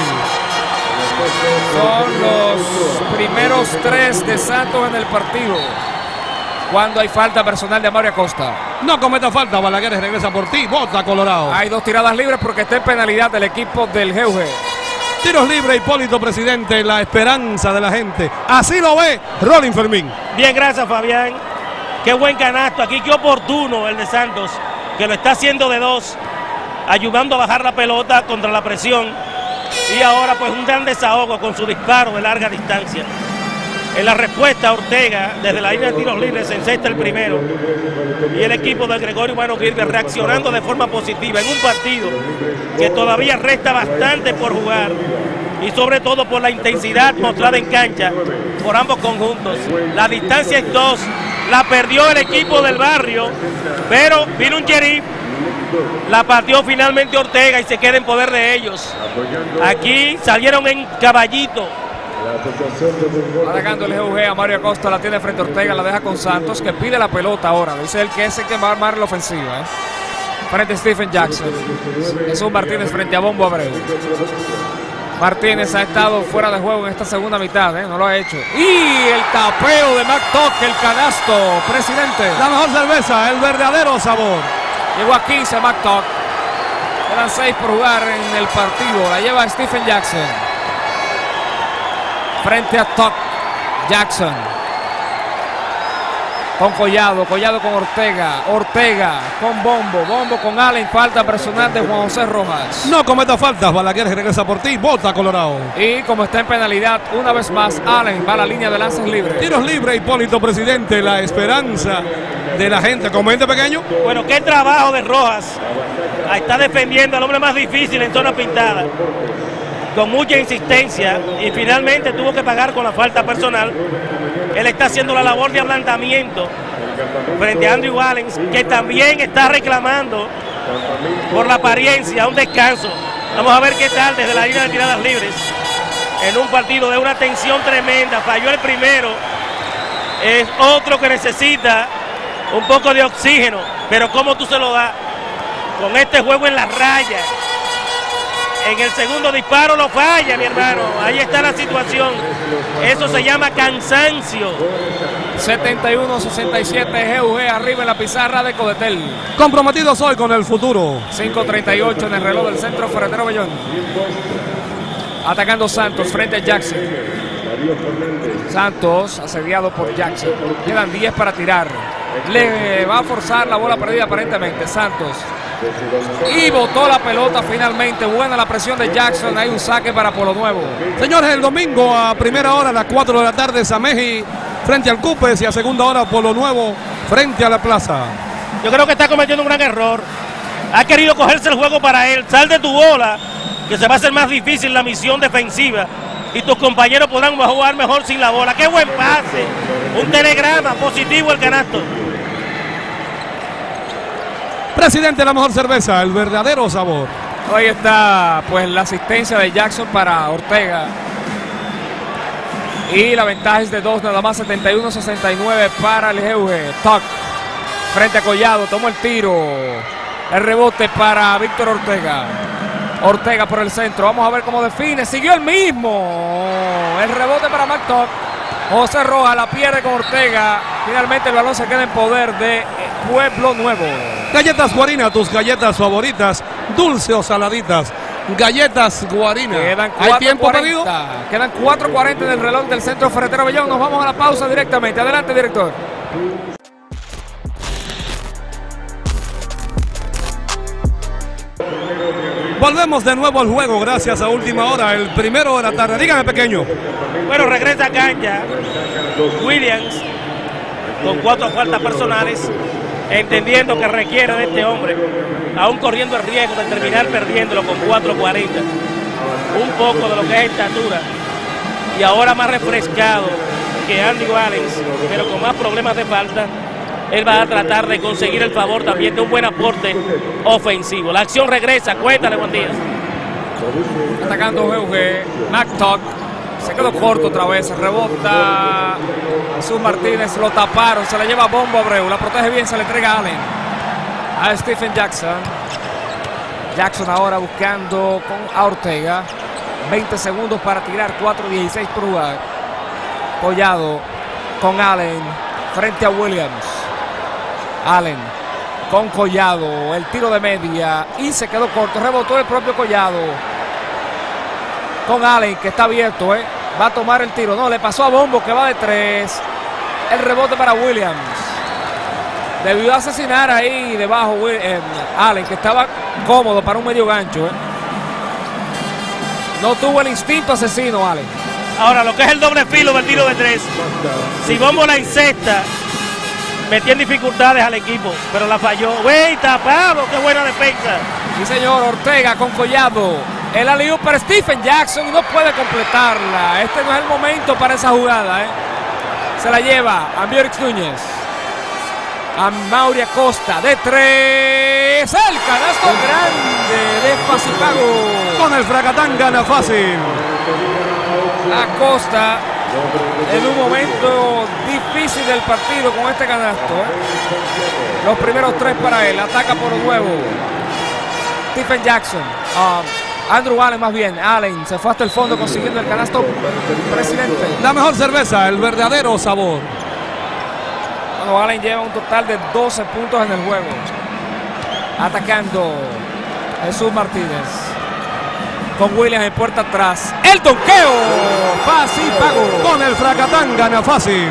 Son los primeros 3 de Santos en el partido. Cuando hay falta personal de Mario Acosta. No cometa falta, Balaguer regresa por ti, bota Colorado. Hay 2 tiradas libres porque está en penalidad del equipo del GUG. Tiros libres, Hipólito Presidente, la esperanza de la gente. Así lo ve Rolling Fermín. Bien, gracias, Fabián. Qué buen canasto aquí, qué oportuno el de Santos, que lo está haciendo de 2, ayudando a bajar la pelota contra la presión. Y ahora pues un gran desahogo con su disparo de larga distancia. En la respuesta, Ortega, desde la línea de tiros libres, encesta el primero. Y el equipo de Gregorio Bueno Girger reaccionando de forma positiva en un partido que todavía resta bastante por jugar. Y sobre todo por la intensidad mostrada en cancha por ambos conjuntos. La distancia es 2. La perdió el equipo del barrio, pero vino un sheriff, la partió finalmente Ortega y se queda en poder de ellos. Aquí salieron en caballito. Atacando el GUG a Mario Acosta, la tiene frente a Ortega, la deja con Santos, que pide la pelota ahora. Dice él que es el que va a armar la ofensiva. Frente a Stephen Jackson. Jesús Martínez frente a Bombo Abreu. Martínez ha estado fuera de juego en esta segunda mitad, no lo ha hecho. Y el tapeo de McTuck, el canasto, Presidente. La mejor cerveza, el verdadero sabor. Llegó a 15 McTuck. Quedan 6 por jugar en el partido. La lleva Stephen Jackson. Frente a Tuck. Jackson. Con Collado, Collado con Ortega, Ortega con Bombo, Bombo con Allen, falta personal de Juan José Rojas. No cometa faltas, Balaguer regresa por ti, bota Colorado. Y como está en penalidad, una vez más, Allen va a la línea de lances libres. Tiros libres, Hipólito Presidente, la esperanza de la gente. ¿Comente, pequeño? Bueno, qué trabajo de Rojas. Está defendiendo al hombre más difícil en zona pintada. Con mucha insistencia y finalmente tuvo que pagar con la falta personal. Él está haciendo la labor de ablandamiento frente a Andrew Allen, que también está reclamando por la apariencia un descanso. Vamos a ver qué tal desde la línea de tiradas libres. En un partido de una tensión tremenda, falló el primero. Es otro que necesita un poco de oxígeno, pero ¿cómo tú se lo das? Con este juego en la raya. En el segundo disparo lo falla, mi hermano. Ahí está la situación. Eso se llama cansancio. 71-67 GUG arriba en la pizarra de Codetel. Comprometido soy con el futuro. 5:38 en el reloj del Centro Ferretero Bellón. Atacando Santos frente a Jackson. Santos asediado por Jackson. Quedan 10 para tirar. Le va a forzar la bola perdida aparentemente Santos. Y botó la pelota finalmente. Buena la presión de Jackson. Hay un saque para Polo Nuevo. Señores, el domingo a primera hora a las 4 de la tarde, Sameji frente al Cupes y a segunda hora Polo Nuevo frente a la Plaza. Yo creo que está cometiendo un gran error. Ha querido cogerse el juego para él. Sal de tu bola, que se va a hacer más difícil la misión defensiva. Y tus compañeros podrán jugar mejor sin la bola. ¡Qué buen pase! Un telegrama positivo el canasto. Presidente, la mejor cerveza, el verdadero sabor. Ahí está pues la asistencia de Jackson para Ortega. Y la ventaja es de 2, nada más 71-69 para el GUG. Tuck frente a Collado, tomó el tiro. El rebote para Víctor Ortega. Ortega por el centro, vamos a ver cómo define. Siguió el mismo. El rebote para McTuck. José Rojas la pierde con Ortega. Finalmente el balón se queda en poder de Pueblo Nuevo. Galletas Guarina, tus galletas favoritas, dulce o saladitas. Galletas Guarina. Quedan ¿Hay tiempo perdido? Quedan 4:40 en el reloj del Centro Ferretero Bellón. Nos vamos a la pausa directamente. Adelante, director. Volvemos de nuevo al juego gracias a última hora, el primero de la tarde. Dígame, pequeño. Bueno, regresa a cancha Williams con 4 faltas personales, entendiendo que requiere de este hombre, aún corriendo el riesgo de terminar perdiéndolo con 4:40. Un poco de lo que es estatura y ahora más refrescado que Andy Wallace, pero con más problemas de falta. Él va a tratar de conseguir el favor también de un buen aporte ofensivo. La acción regresa, cuéntale, Juan Díaz. Atacando GUG, McTuck se quedó corto otra vez, rebota Jesús Martínez, lo taparon, se la lleva Bombo Abreu, la protege bien, se le entrega a Allen, a Stephen Jackson. Jackson ahora buscando a Ortega, 20 segundos para tirar, 4:16 por jugar. Collado con Allen frente a Williams. Allen con Collado, el tiro de media y se quedó corto, rebotó el propio Collado con Allen que está abierto, va a tomar el tiro, no, le pasó a Bombo que va de 3, el rebote para Williams, debió asesinar ahí debajo Allen que estaba cómodo para un medio gancho, no tuvo el instinto asesino Allen. Ahora lo que es el doble filo del tiro de 3, si Bombo la incesta, metía en dificultades al equipo, pero la falló. ¡Wey, tapado! ¡Qué buena defensa! Sí, señor, Ortega con Collado. El alley-oop para Stephen Jackson y no puede completarla. Este no es el momento para esa jugada. Se la lleva a Biorix Núñez. A Mauri Acosta de 3. El canasto grande de Facipago. Con el Fracatán gana fácil. Acosta en un momento difícil del partido con este canasto. Los primeros 3 para él. Ataca por lo nuevo Stephen Jackson. Andrew Allen más bien. Allen se fue hasta el fondo consiguiendo el canasto. Presidente. La mejor cerveza, el verdadero sabor. Bueno, Allen lleva un total de 12 puntos en el juego. Atacando Jesús Martínez. Con Williams en puerta atrás. El donqueo. Fácil pago. Con el Fracatán gana fácil.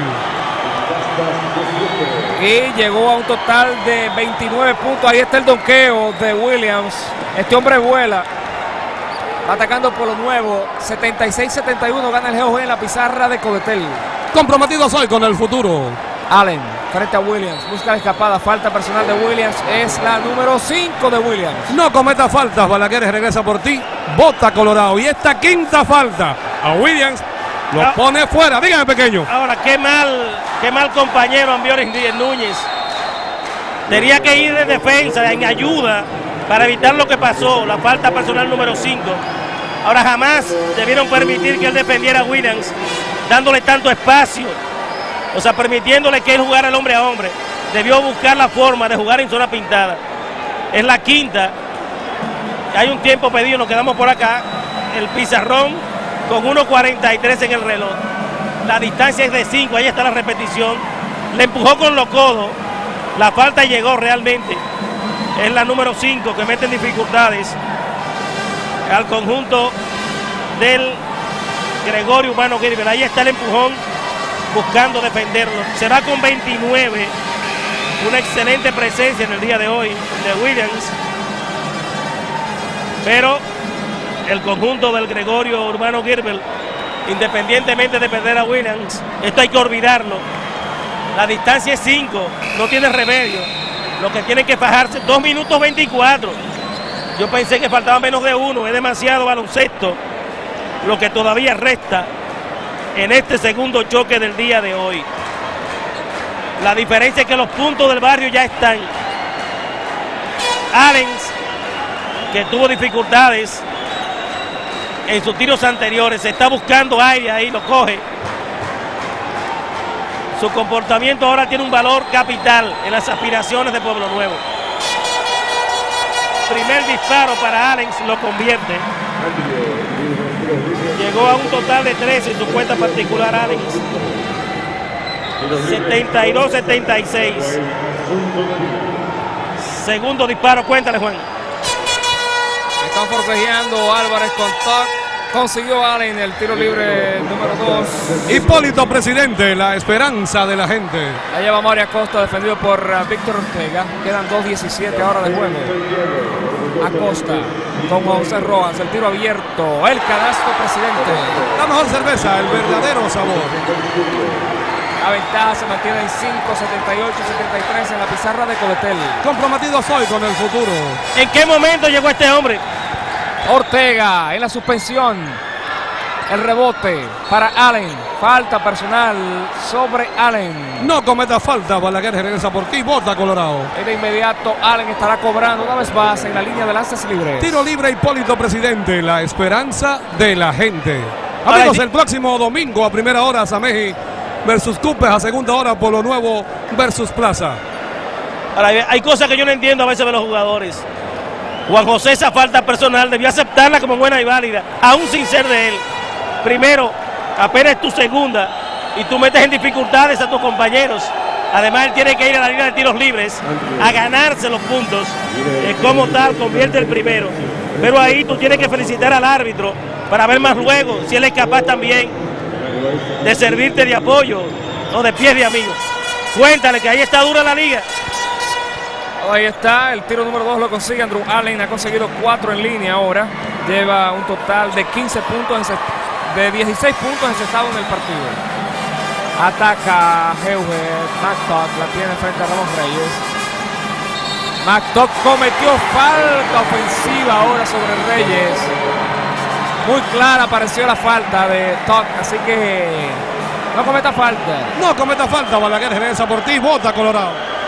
Y llegó a un total de 29 puntos. Ahí está el donqueo de Williams. Este hombre vuela. Atacando por lo nuevo. 76-71 gana el GOG en la pizarra de Codetel. Comprometidos hoy con el futuro. Allen frente a Williams. Busca la escapada. Falta personal de Williams. Es la número 5 de Williams. No cometa faltas. Balagueres regresa por ti. Bota Colorado. Y esta quinta falta a Williams lo pone fuera. Dígame, pequeño. Ahora, qué mal compañero Ambioris Núñez. Tenía que ir de defensa, en ayuda, para evitar lo que pasó. La falta personal número 5. Ahora jamás debieron permitir que él defendiera a Williams, dándole tanto espacio. O sea, permitiéndole que él jugara el hombre a hombre. Debió buscar la forma de jugar en zona pintada. Es la quinta. Hay un tiempo pedido, nos quedamos por acá. El pizarrón con 1:43 en el reloj. La distancia es de 5, ahí está la repetición. Le empujó con los codos. La falta llegó realmente. Es la número 5 que mete en dificultades al conjunto del Gregorio Humano Gilbert. Ahí está el empujón, buscando defenderlo. Se va con 29. Una excelente presencia en el día de hoy de Williams. Pero el conjunto del Gregorio Urbano Gilbert, independientemente de perder a Williams, esto hay que olvidarlo. La distancia es 5, no tiene remedio. Lo que tienen que fajarse, 2 minutos 24. Yo pensé que faltaba menos de 1, es demasiado baloncesto lo que todavía resta en este segundo choque del día de hoy. La diferencia es que los puntos del barrio ya están. Allen, que tuvo dificultades en sus tiros anteriores, se está buscando aire ahí, lo coge. Su comportamiento ahora tiene un valor capital en las aspiraciones de Pueblo Nuevo. Primer disparo para Allen, lo convierte. Llegó a un total de 13 en su cuenta particular Allen. 72-76. Segundo disparo, cuéntale, Juan. Están forcejeando Álvarez con Tuck. Consiguió Allen el tiro libre número 2. Hipólito Presidente, la esperanza de la gente. La lleva Mario Acosta, defendido por Víctor Ortega. Quedan 2:17 ahora de juego. Acosta con José Rojas, el tiro abierto. El canasto, Presidente. La mejor cerveza, el verdadero sabor. La ventaja se mantiene en 5, 78-73 en la pizarra de Codetel. Comprometido soy con el futuro. ¿En qué momento llegó este hombre? Ortega en la suspensión. El rebote para Allen. Falta personal sobre Allen. No cometa falta, Balaguer regresa por ti, bota Colorado. Y de inmediato Allen estará cobrando una vez más en la línea de lances libres. Tiro libre, Hipólito Presidente, la esperanza de la gente. Amigos, el próximo domingo a primera hora, Sameji versus Cupes, a segunda hora, Pueblo Nuevo versus Plaza. Ahora, hay cosas que yo no entiendo a veces de los jugadores. Juan José, esa falta personal debió aceptarla como buena y válida, aún sin ser de él. Primero, apenas es tu segunda y tú metes en dificultades a tus compañeros. Además, él tiene que ir a la línea de tiros libres a ganarse los puntos. Como tal, convierte el primero. Pero ahí tú tienes que felicitar al árbitro para ver más luego si él es capaz también de servirte de apoyo o de pies de amigo. Cuéntale que ahí está dura la liga. Ahí está, el tiro número 2 lo consigue Andrew Allen, ha conseguido 4 en línea ahora. Lleva un total de 15 puntos, de 16 puntos encestados en el partido. Ataca Heuget, McTuck la tiene frente a Ramón Reyes. McTuck cometió falta ofensiva ahora sobre Reyes. Muy clara pareció la falta de Tuck, así que no cometa falta. No cometa falta, Balaguer regresa por ti, bota Colorado.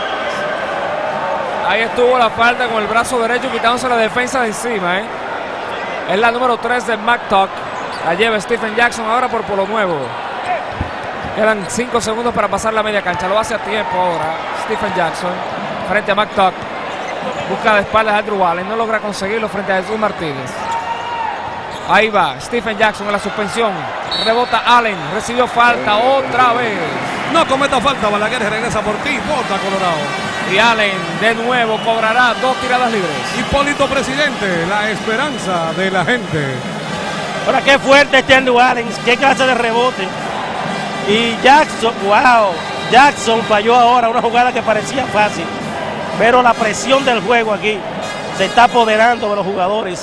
Ahí estuvo la falta con el brazo derecho quitándose la defensa de encima. Es la número 3 de McTuck. La lleva Stephen Jackson ahora por Pueblo Nuevo. Quedan 5 segundos para pasar la media cancha. Lo hace a tiempo ahora Stephen Jackson frente a McTuck. Busca de espaldas a Andrew Allen. No logra conseguirlo frente a Jesús Martínez. Ahí va Stephen Jackson en la suspensión. Rebota Allen. Recibió falta otra vez. No cometa falta, Balaguer regresa por ti, bota Colorado. Y Allen de nuevo cobrará 2 tiradas libres. Hipólito Presidente, la esperanza de la gente. Ahora qué fuerte este Andrew Allen, qué clase de rebote. Y Jackson, wow, Jackson falló ahora una jugada que parecía fácil. Pero la presión del juego aquí se está apoderando de los jugadores.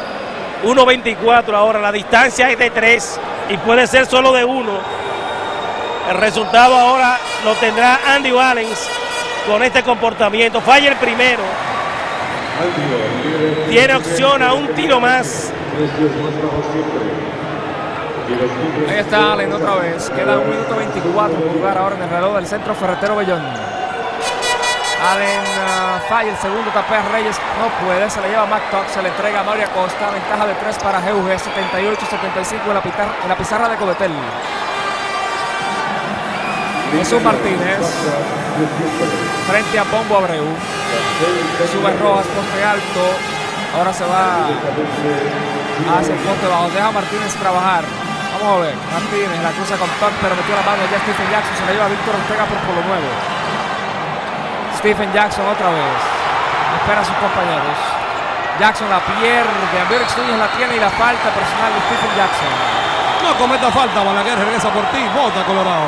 1.24 ahora, la distancia es de 3 y puede ser solo de 1. El resultado ahora lo tendrá Andrew Allen con este comportamiento. Falla el primero. Tiene opción a un tiro más. Ahí está Allen otra vez. Queda 1 minuto 24 por jugar ahora en el reloj del Centro Ferretero Bellón. Allen falla el segundo, tapea a Reyes. No puede, se le lleva a McTuck, se le entrega a Mario Acosta. Ventaja de 3 para GUG, 78-75 en la pizarra de Codetel. Jesús Martínez frente a Pombo Abreu. Sube Rojas, poste alto. Ahora se va hacia el poste bajo. Deja a Martínez trabajar. Vamos a ver. Martínez la cruza con Tuck, pero metió la mano ya Stephen Jackson. Se la lleva a Víctor Ortega por Pueblo Nuevo. Stephen Jackson otra vez. Espera a sus compañeros. Jackson la pierde. Ambiorix Núñez la tiene y la falta personal de Stephen Jackson. No cometa falta, Balaguer regresa por ti, bota Colorado.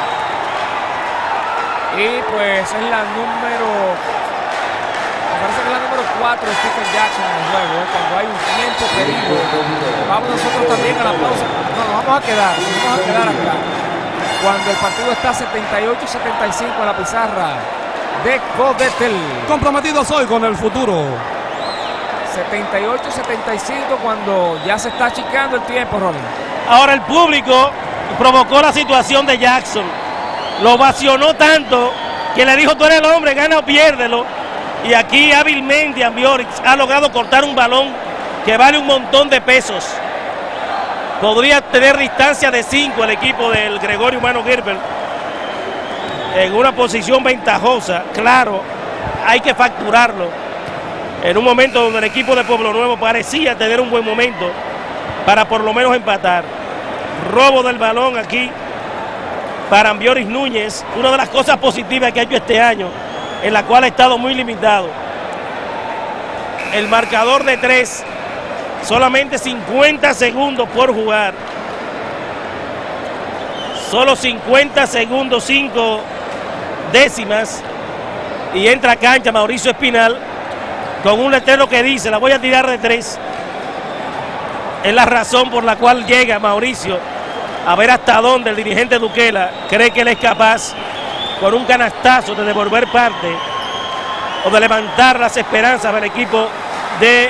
Y pues es la número, me parece que es la número 4 de Stephen Jackson en el juego, cuando hay un tiempo pedido. Vamos nosotros también a la pausa. No, nos vamos a quedar acá. Cuando el partido está 78-75 en la pizarra de Codetel. Comprometido soy con el futuro. 78-75 cuando ya se está achicando el tiempo, Ronnie. Ahora el público provocó la situación de Jackson. Lo ovacionó tanto que le dijo: tú eres el hombre, gana o piérdelo. Y aquí hábilmente Ambiorix ha logrado cortar un balón que vale un montón de pesos. Podría tener distancia de 5 el equipo del Gregorio Humano Gerber en una posición ventajosa. Claro, hay que facturarlo en un momento donde el equipo de Pueblo Nuevo parecía tener un buen momento para por lo menos empatar. Robo del balón aquí para Ambiorix Núñez, una de las cosas positivas que ha hecho este año, en la cual ha estado muy limitado. El marcador de 3, solamente 50 segundos por jugar. Solo 50 segundos, 5 décimas. Y entra a cancha Mauricio Espinal con un letrero que dice: la voy a tirar de 3. Es la razón por la cual llega Mauricio a ver hasta dónde el dirigente Duquela cree que él es capaz, con un canastazo, de devolver parte o de levantar las esperanzas del equipo del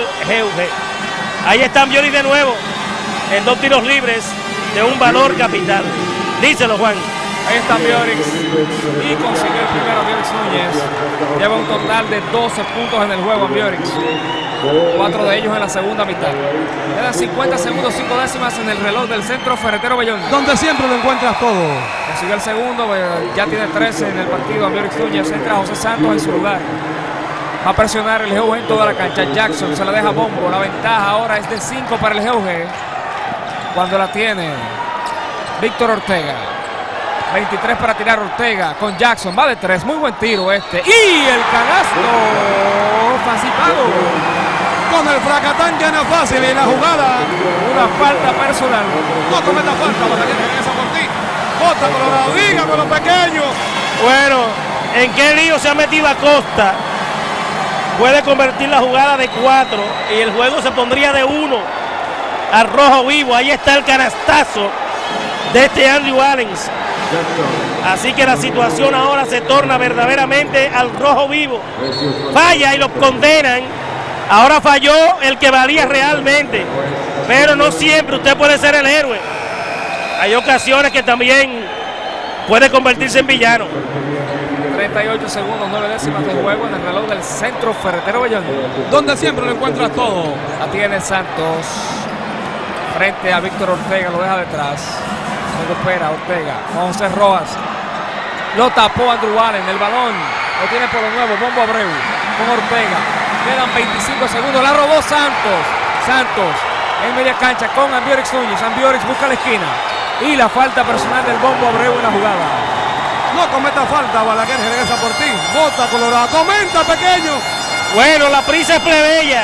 GUG. Ahí está Ambiorix de nuevo en 2 tiros libres de un valor capital. Díselo, Juan. Ahí está Ambiorix y consiguió el primero Ambiorix Núñez. Lleva un total de 12 puntos en el juego Ambiorix. 4 de ellos en la segunda mitad. Quedan 50 segundos, 5 décimas en el reloj del Centro Ferretero Bellón. Donde siempre lo encuentras todo. Consiguió el segundo, ya tiene 13 en el partido Ambiorix Núñez. Entra José Santos en su lugar. Va a presionar el GUG en toda la cancha. Jackson se la deja Bombo. La ventaja ahora es de 5 para el GUG. Cuando la tiene Víctor Ortega. 23 para tirar Ortega con Jackson. Va de 3. Muy buen tiro este. Y el canasto facilitado. Con el fracatán gana fácil en la jugada. Una falta personal. No cometa falta para que regresa por ti. Costa Colorado, diga con los pequeños. Bueno, ¿en qué lío se ha metido Acosta? Puede convertir la jugada de 4 y el juego se pondría de 1 al rojo vivo. Ahí está el canastazo de este Andrew Allens. Así que la situación ahora se torna verdaderamente al rojo vivo. Falla y los condenan. Ahora falló el que valía realmente, pero no siempre usted puede ser el héroe. Hay ocasiones que también puede convertirse en villano. 38 segundos, 9 décimas de juego en el reloj del Centro Ferretero Bellón. Donde siempre lo encuentras todo. La tiene Santos frente a Víctor Ortega, lo deja detrás. Recupera Ortega con José Rojas. Lo tapó Andrew Allen, el balón lo tiene por lo nuevo Bombo Abreu con Ortega. Quedan 25 segundos, la robó Santos. Santos en media cancha con Ambiorix Núñez. Ambiorix busca la esquina y la falta personal del Bombo Abreu en la jugada. No cometa falta, Balaguer regresa por ti. Bota Colorado, comenta pequeño. Bueno, la prisa es plebeya.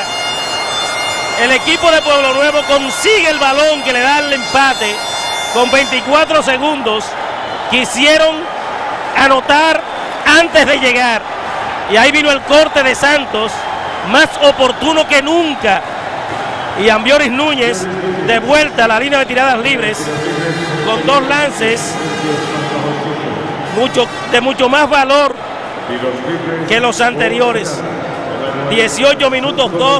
El equipo de Pueblo Nuevo consigue el balón que le da el empate con 24 segundos. Quisieron anotar antes de llegar y ahí vino el corte de Santos, más oportuno que nunca, y Ambiorix Núñez de vuelta a la línea de tiradas libres con 2 lances de mucho más valor que los anteriores. 18 minutos 2,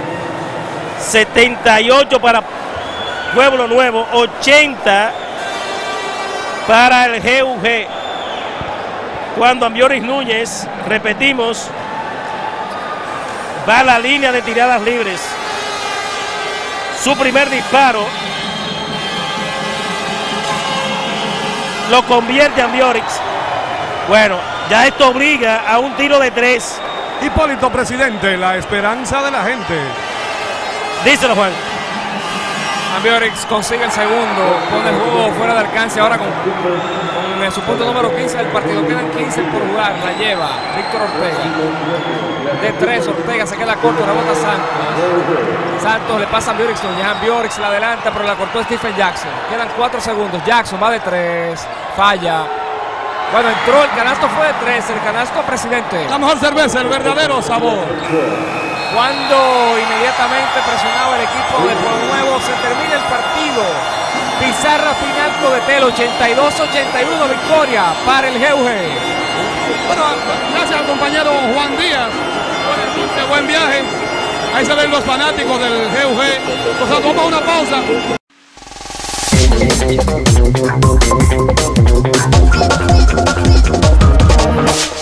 78 para Pueblo Nuevo, 80 para el GUG. Cuando Ambiorix Núñez, repetimos, va a la línea de tiradas libres. Su primer disparo lo convierte Ambiorix. Bueno, ya esto obliga a un tiro de 3. Hipólito, presidente, la esperanza de la gente. Díselo, Juan. Ambiorix consigue el segundo, pone el juego fuera de alcance ahora con su punto número 15 del partido. Quedan 15 por jugar, la lleva Víctor Ortega. De 3, Ortega se queda corto, rebota Santos. Santos le pasa a Ambiorix Núñez. Ambiorix la adelanta, pero la cortó Stephen Jackson. Quedan 4 segundos. Jackson va de 3, falla. Bueno, entró, el canasto fue de 3, el canasto, presidente. La mejor cerveza, el verdadero sabor. Cuando inmediatamente presionaba el equipo de Pueblo Nuevo, se termina el partido. Pizarra final Codetel, 82-81, victoria para el GUG. Bueno, gracias al compañero Juan Díaz. Buen viaje. Ahí se ven los fanáticos del GUG. O sea, toma una pausa. Gracias.